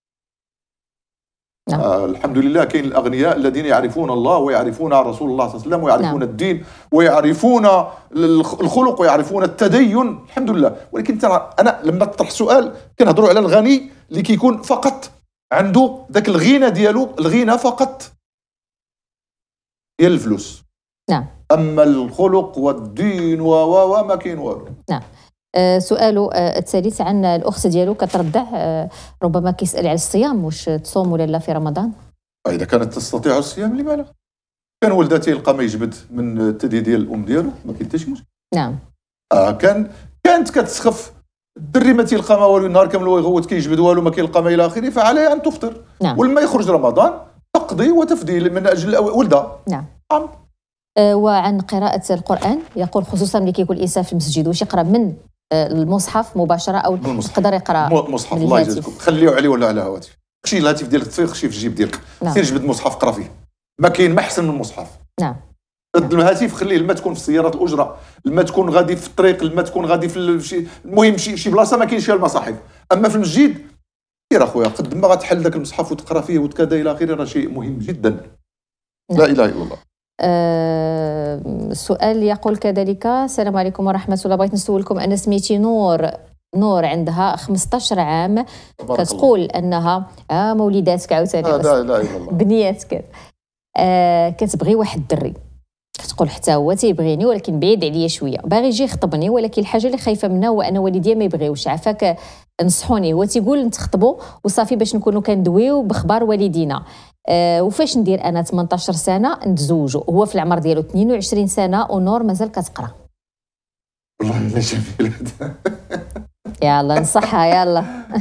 نعم. آه الحمد لله كاين الاغنياء الذين يعرفون الله ويعرفون رسول الله صلى الله عليه وسلم ويعرفون نعم. الدين ويعرفون الخلق ويعرفون التدين، الحمد لله. ولكن ترى انا لما تطرح سؤال كنهضروا على الغني اللي كيكون فقط عنده ذاك الغنى ديالو، الغنى فقط ديال الفلوس. نعم. اما الخلق والدين و و ما كاين والو. نعم. أه سؤاله أه الثالث عن الاخت ديالو كتردع، أه ربما كيسال على الصيام، واش تصوم ولا لا في رمضان؟ اذا كانت تستطيع الصيام لما لا؟ كان ولدها تيلقى ما يجبد من الثدي ديال الام ديالو، ما كاين حتى شي مشكل. نعم. اه كان كانت كتسخف الدري ما تيلقى ما والو، النهار كامل هو يغوت كيجبد والو ما كيلقى ما الى اخره، فعليه ان تفطر. نعم. ولما يخرج رمضان تقضي وتفدي من اجل ولدها. نعم. نعم. أه وعن قراءة القرآن يقول خصوصا ملي كيكون الانسان في المسجد، واش يقرا من المصحف مباشره او يقدر يقرا مصحف؟ الله يجازيكم خليوه عليه ولا على الهواتف. خشي الهاتف ديالك تفيق، خشي في الجيب ديالك، نعم. سير جبد مصحف قرا فيه، ما كاين ما احسن من المصحف. نعم. الهاتف خليه لما تكون في سيارات الاجره، لما تكون غادي في الطريق، لما تكون غادي في شي المهم شي شي بلاصه ما كاينش فيها المصاحف. اما في المسجد سير اخويا قد ما غتحل ذاك المصحف وتقرا فيه وكذا الى اخره، راه شيء مهم جدا. نعم. لا اله الا الله. أه السؤال يقول كذلك السلام عليكم ورحمه الله، بغيت نسولكم انا سميتي نور نور عندها خمسطاش عام، كتقول انها اه مولداتك عاوتاني لا لا اله الا الله بنياتك آه كتبغي واحد الدري، كتقول حتى هو تيبغيني ولكن بعيد عليا شويه، باغي يجي يخطبني ولكن الحاجه اللي خايفه منها هو ان والديا ما يبغيوش، عافاك نصحوني. هو تيقول نتخطبوا وصافي باش نكونوا كندويو بخبار والدينا. أه وفاش ندير انا ثمنطاش سنه نتزوجوا، هو في العمر ديالو اثنين وعشرين سنه ونور مازال كتقرا. والله الا جميل يلا نصحها يلا.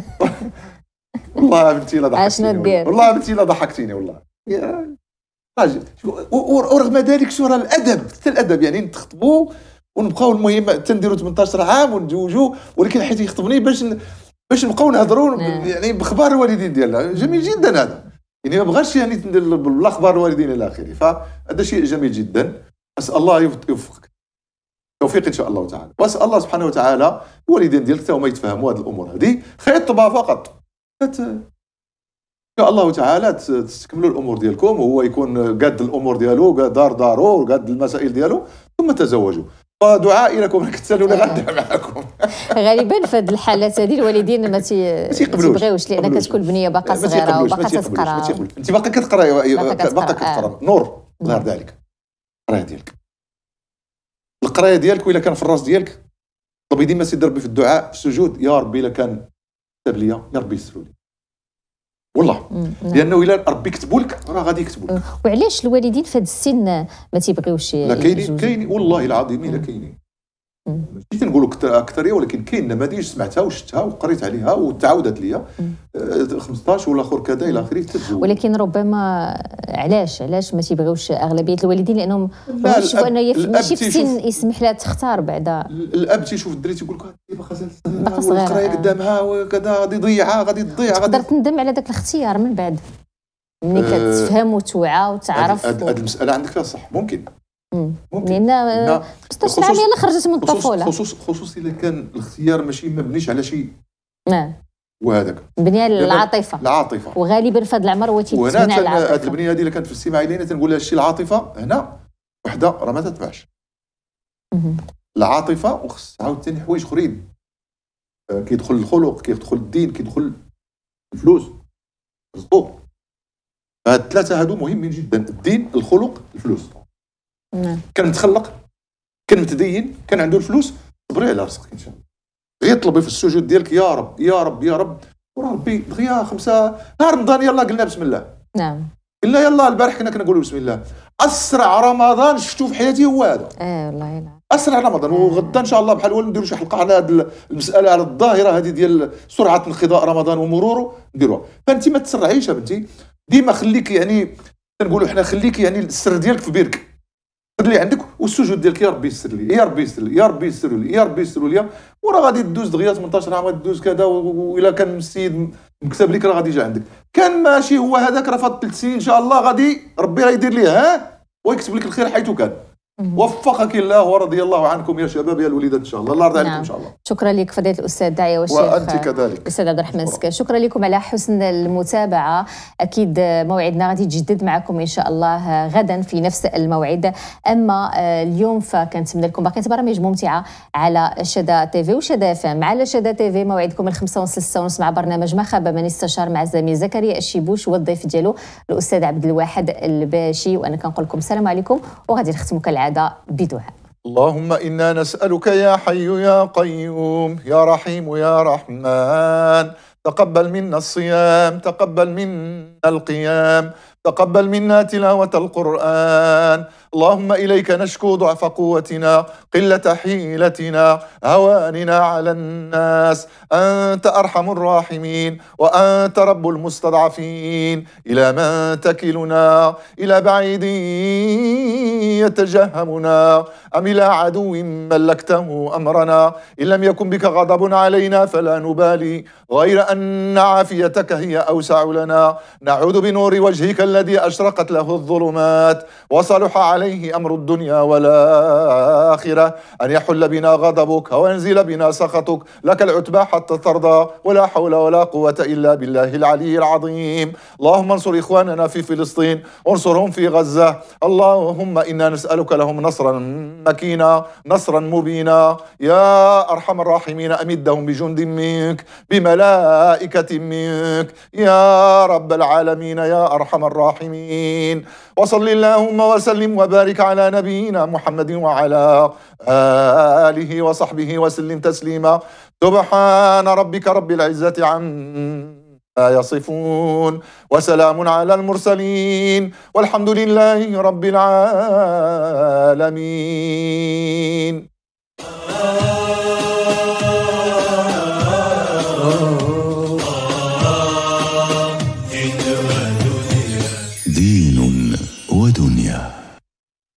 والله بنتي لا ضحكتيني، اشنو دير؟ والله بنتي لا ضحكتيني والله يا راجل. ورغم ذلك شو راه الادب، حتى الادب يعني نتخطبوا ونبقاو المهم تنديروا ثمنطاش عام ونتزوجوا، ولكن حيت يخطبني باش باش نبقاو نهضروا يعني بخبار الوالدين ديالنا. جميل جدا هذا، يعني ما بغاش يعني ندير بالاخبار الوالدين الى اخره، فهذا شيء جميل جدا. اسال الله يوفقك توفيق ان شاء الله تعالى، واسال الله سبحانه وتعالى الوالدين ديالك حتى هما يتفهموا هذه الامور هذه، خطبه فقط ان شاء الله تعالى تستكملوا الامور ديالكم، وهو يكون قاد الامور ديالو، دار دارو، قاد المسائل ديالو، ثم تزوجوا. فدعائي لكم كتسالوني غدا معكم. غالبا في هذه الحالات هذه الوالدين ما تيبغيوش، لان كتكون البنيه باقا صغيره وباقا تتقرا. انت باقا كتقراي، باقا كتقرا. نور الله يرضي عليك، القرايه ديالك القرايه ديالك وإلا كان في الراس ديالك طلبي ديما سيدي ربي في الدعاء في السجود، يا ربي الا كان كتب لي يا ربي يسر لي والله، لانه الا ربي كتبوا لك راه غادي يكتبوا لك. وعلاش الوالدين في هذا السن ما تيبغيوش؟ لا كاينين كاينين والله العظيم الا كاينين، ماشي تنقولوا اكثريه ولكن كاين نماذج سمعتها وشفتها وقريت عليها وتعاودت لي خمسطاش ولا اخر كذا الى اخره تتزوج. ولكن ربما علاش علاش ما تيبغيوش اغلبيه الوالدين؟ لانهم يشوفوا انه ماشي في السن يسمح لها تختار بعدا. الاب تيشوف الدري تيقول لك باقا صغيره القرايه قدامها وكذا غادي يضيعها غادي تضيع، تقدر تندم على ذاك الاختيار من بعد ملي كتفهم وتوعى وتعرف. هذه المساله عندك فيها صح، ممكن لان ستة عام يلا خرجت من الطفوله، خصوص خصوص الا كان الاختيار ماشي مبنيش على شيء نعم وهذاك مبني على العاطفه العاطفه وغالبا في هذا العمر هو تيتبنى على العاطفه. هذه البنيه هذه اللي كانت في الاستماع الينا تنقول لها الشيء العاطفه هنا وحده راه ما تتبعش العاطفه، وخص عاوتاني حوايج اخرين كيدخل الخلق كيدخل الدين كيدخل الفلوس مظبوط. هاد الثلاثه هادو مهمين جدا، الدين الخلق الفلوس. نعم كان متخلق كان متدين كان عنده الفلوس، صبري على رزقك ان شاء الله، غير طلبي في السجود ديالك يا رب يا رب يا رب، وراه ربي دغيا خمسه نهار رمضان يلا قلنا بسم الله. نعم قلنا يلا البارح كنا كنقولوا بسم الله. اسرع رمضان شفتو في حياتي هو هذا. اه والله يلعب اسرع رمضان. وغدا ان شاء الله بحال هو نديروا شي حلقه على هذه المساله، على الظاهره هذه ديال سرعه انقضاء رمضان ومروره نديروها. فانت ما تسرعيش بنتي، ديما خليك يعني كنقولوا حنا خليك يعني السر ديالك في بيرك، اللي عندك والسجود ديالك يا ربي يسر لي يا ربي يسر لي يا ربي يسر لي يا ربي يسر لي، وراه غادي تدوز دغيا ثمنطاش عام غادي تدوز كذا، والا كان السيد مكتب لك راه غادي يجي عندك. كان ماشي هو هذاك راه فاضل ثلاث سنين ان شاء الله غادي ربي راه يدير ليه ها ويكتب لك الخير حيث كان. وفقك الله ورضي الله عنكم يا شباب يا الوليدات ان شاء الله، الله يرضى عليكم ان شاء الله. شكرا لك فضيله الاستاذ داعيه والشيخ وانت كذلك الاستاذ عبد الرحمن سكا، شكرا لكم على حسن المتابعه. اكيد موعدنا غادي يتجدد معكم ان شاء الله غدا في نفس الموعد. اما اليوم فكنتمنى لكم باقي برامج ممتعه على شدا تيفي وشدا فام. على شدا تيفي موعدكم من خمسة ونص لستة ونص مع برنامج ما خاب من استشار مع الزميل زكريا الشيبوش والضيف ديالو الاستاذ عبد الواحد الباشي. وانا كنقول لكم السلام عليكم، وغادي نختموا كالعاده بدعاء. اللهم إنا نسألك يا حي يا قيوم يا رحيم يا رحمن، تقبل منا الصيام، تقبل منا القيام، تقبل منا تلاوة القرآن. اللهم إليك نشكو ضعف قوتنا، قلة حيلتنا، هواننا على الناس. أنت أرحم الراحمين وأنت رب المستضعفين. إلى من تكلنا؟ إلى بعيد يتجهمنا أم إلى عدو ملكته أمرنا؟ إن لم يكن بك غضب علينا فلا نبالي، غير أن عافيتك هي أوسع لنا. نعوذ بنور وجهك الذي أشرقت له الظلمات وصلح عليه أمر الدنيا والآخرة أن يحل بنا غضبك وينزل بنا سخطك. لك العتبى حتى ترضى، ولا حول ولا قوة إلا بالله العلي العظيم. اللهم انصر إخواننا في فلسطين وانصرهم في غزة. اللهم إنا نسألك لهم نصرا مكينا نصرا مبينا يا أرحم الراحمين. أمدهم بجند منك بملائكة منك يا رب العالمين يا أرحم الراحمين. وصل اللهم وسلم وبارك على نبينا محمد وعلى آله وصحبه وسلم تسليما. سبحان ربك رب العزة عما يصفون وسلام على المرسلين والحمد لله رب العالمين.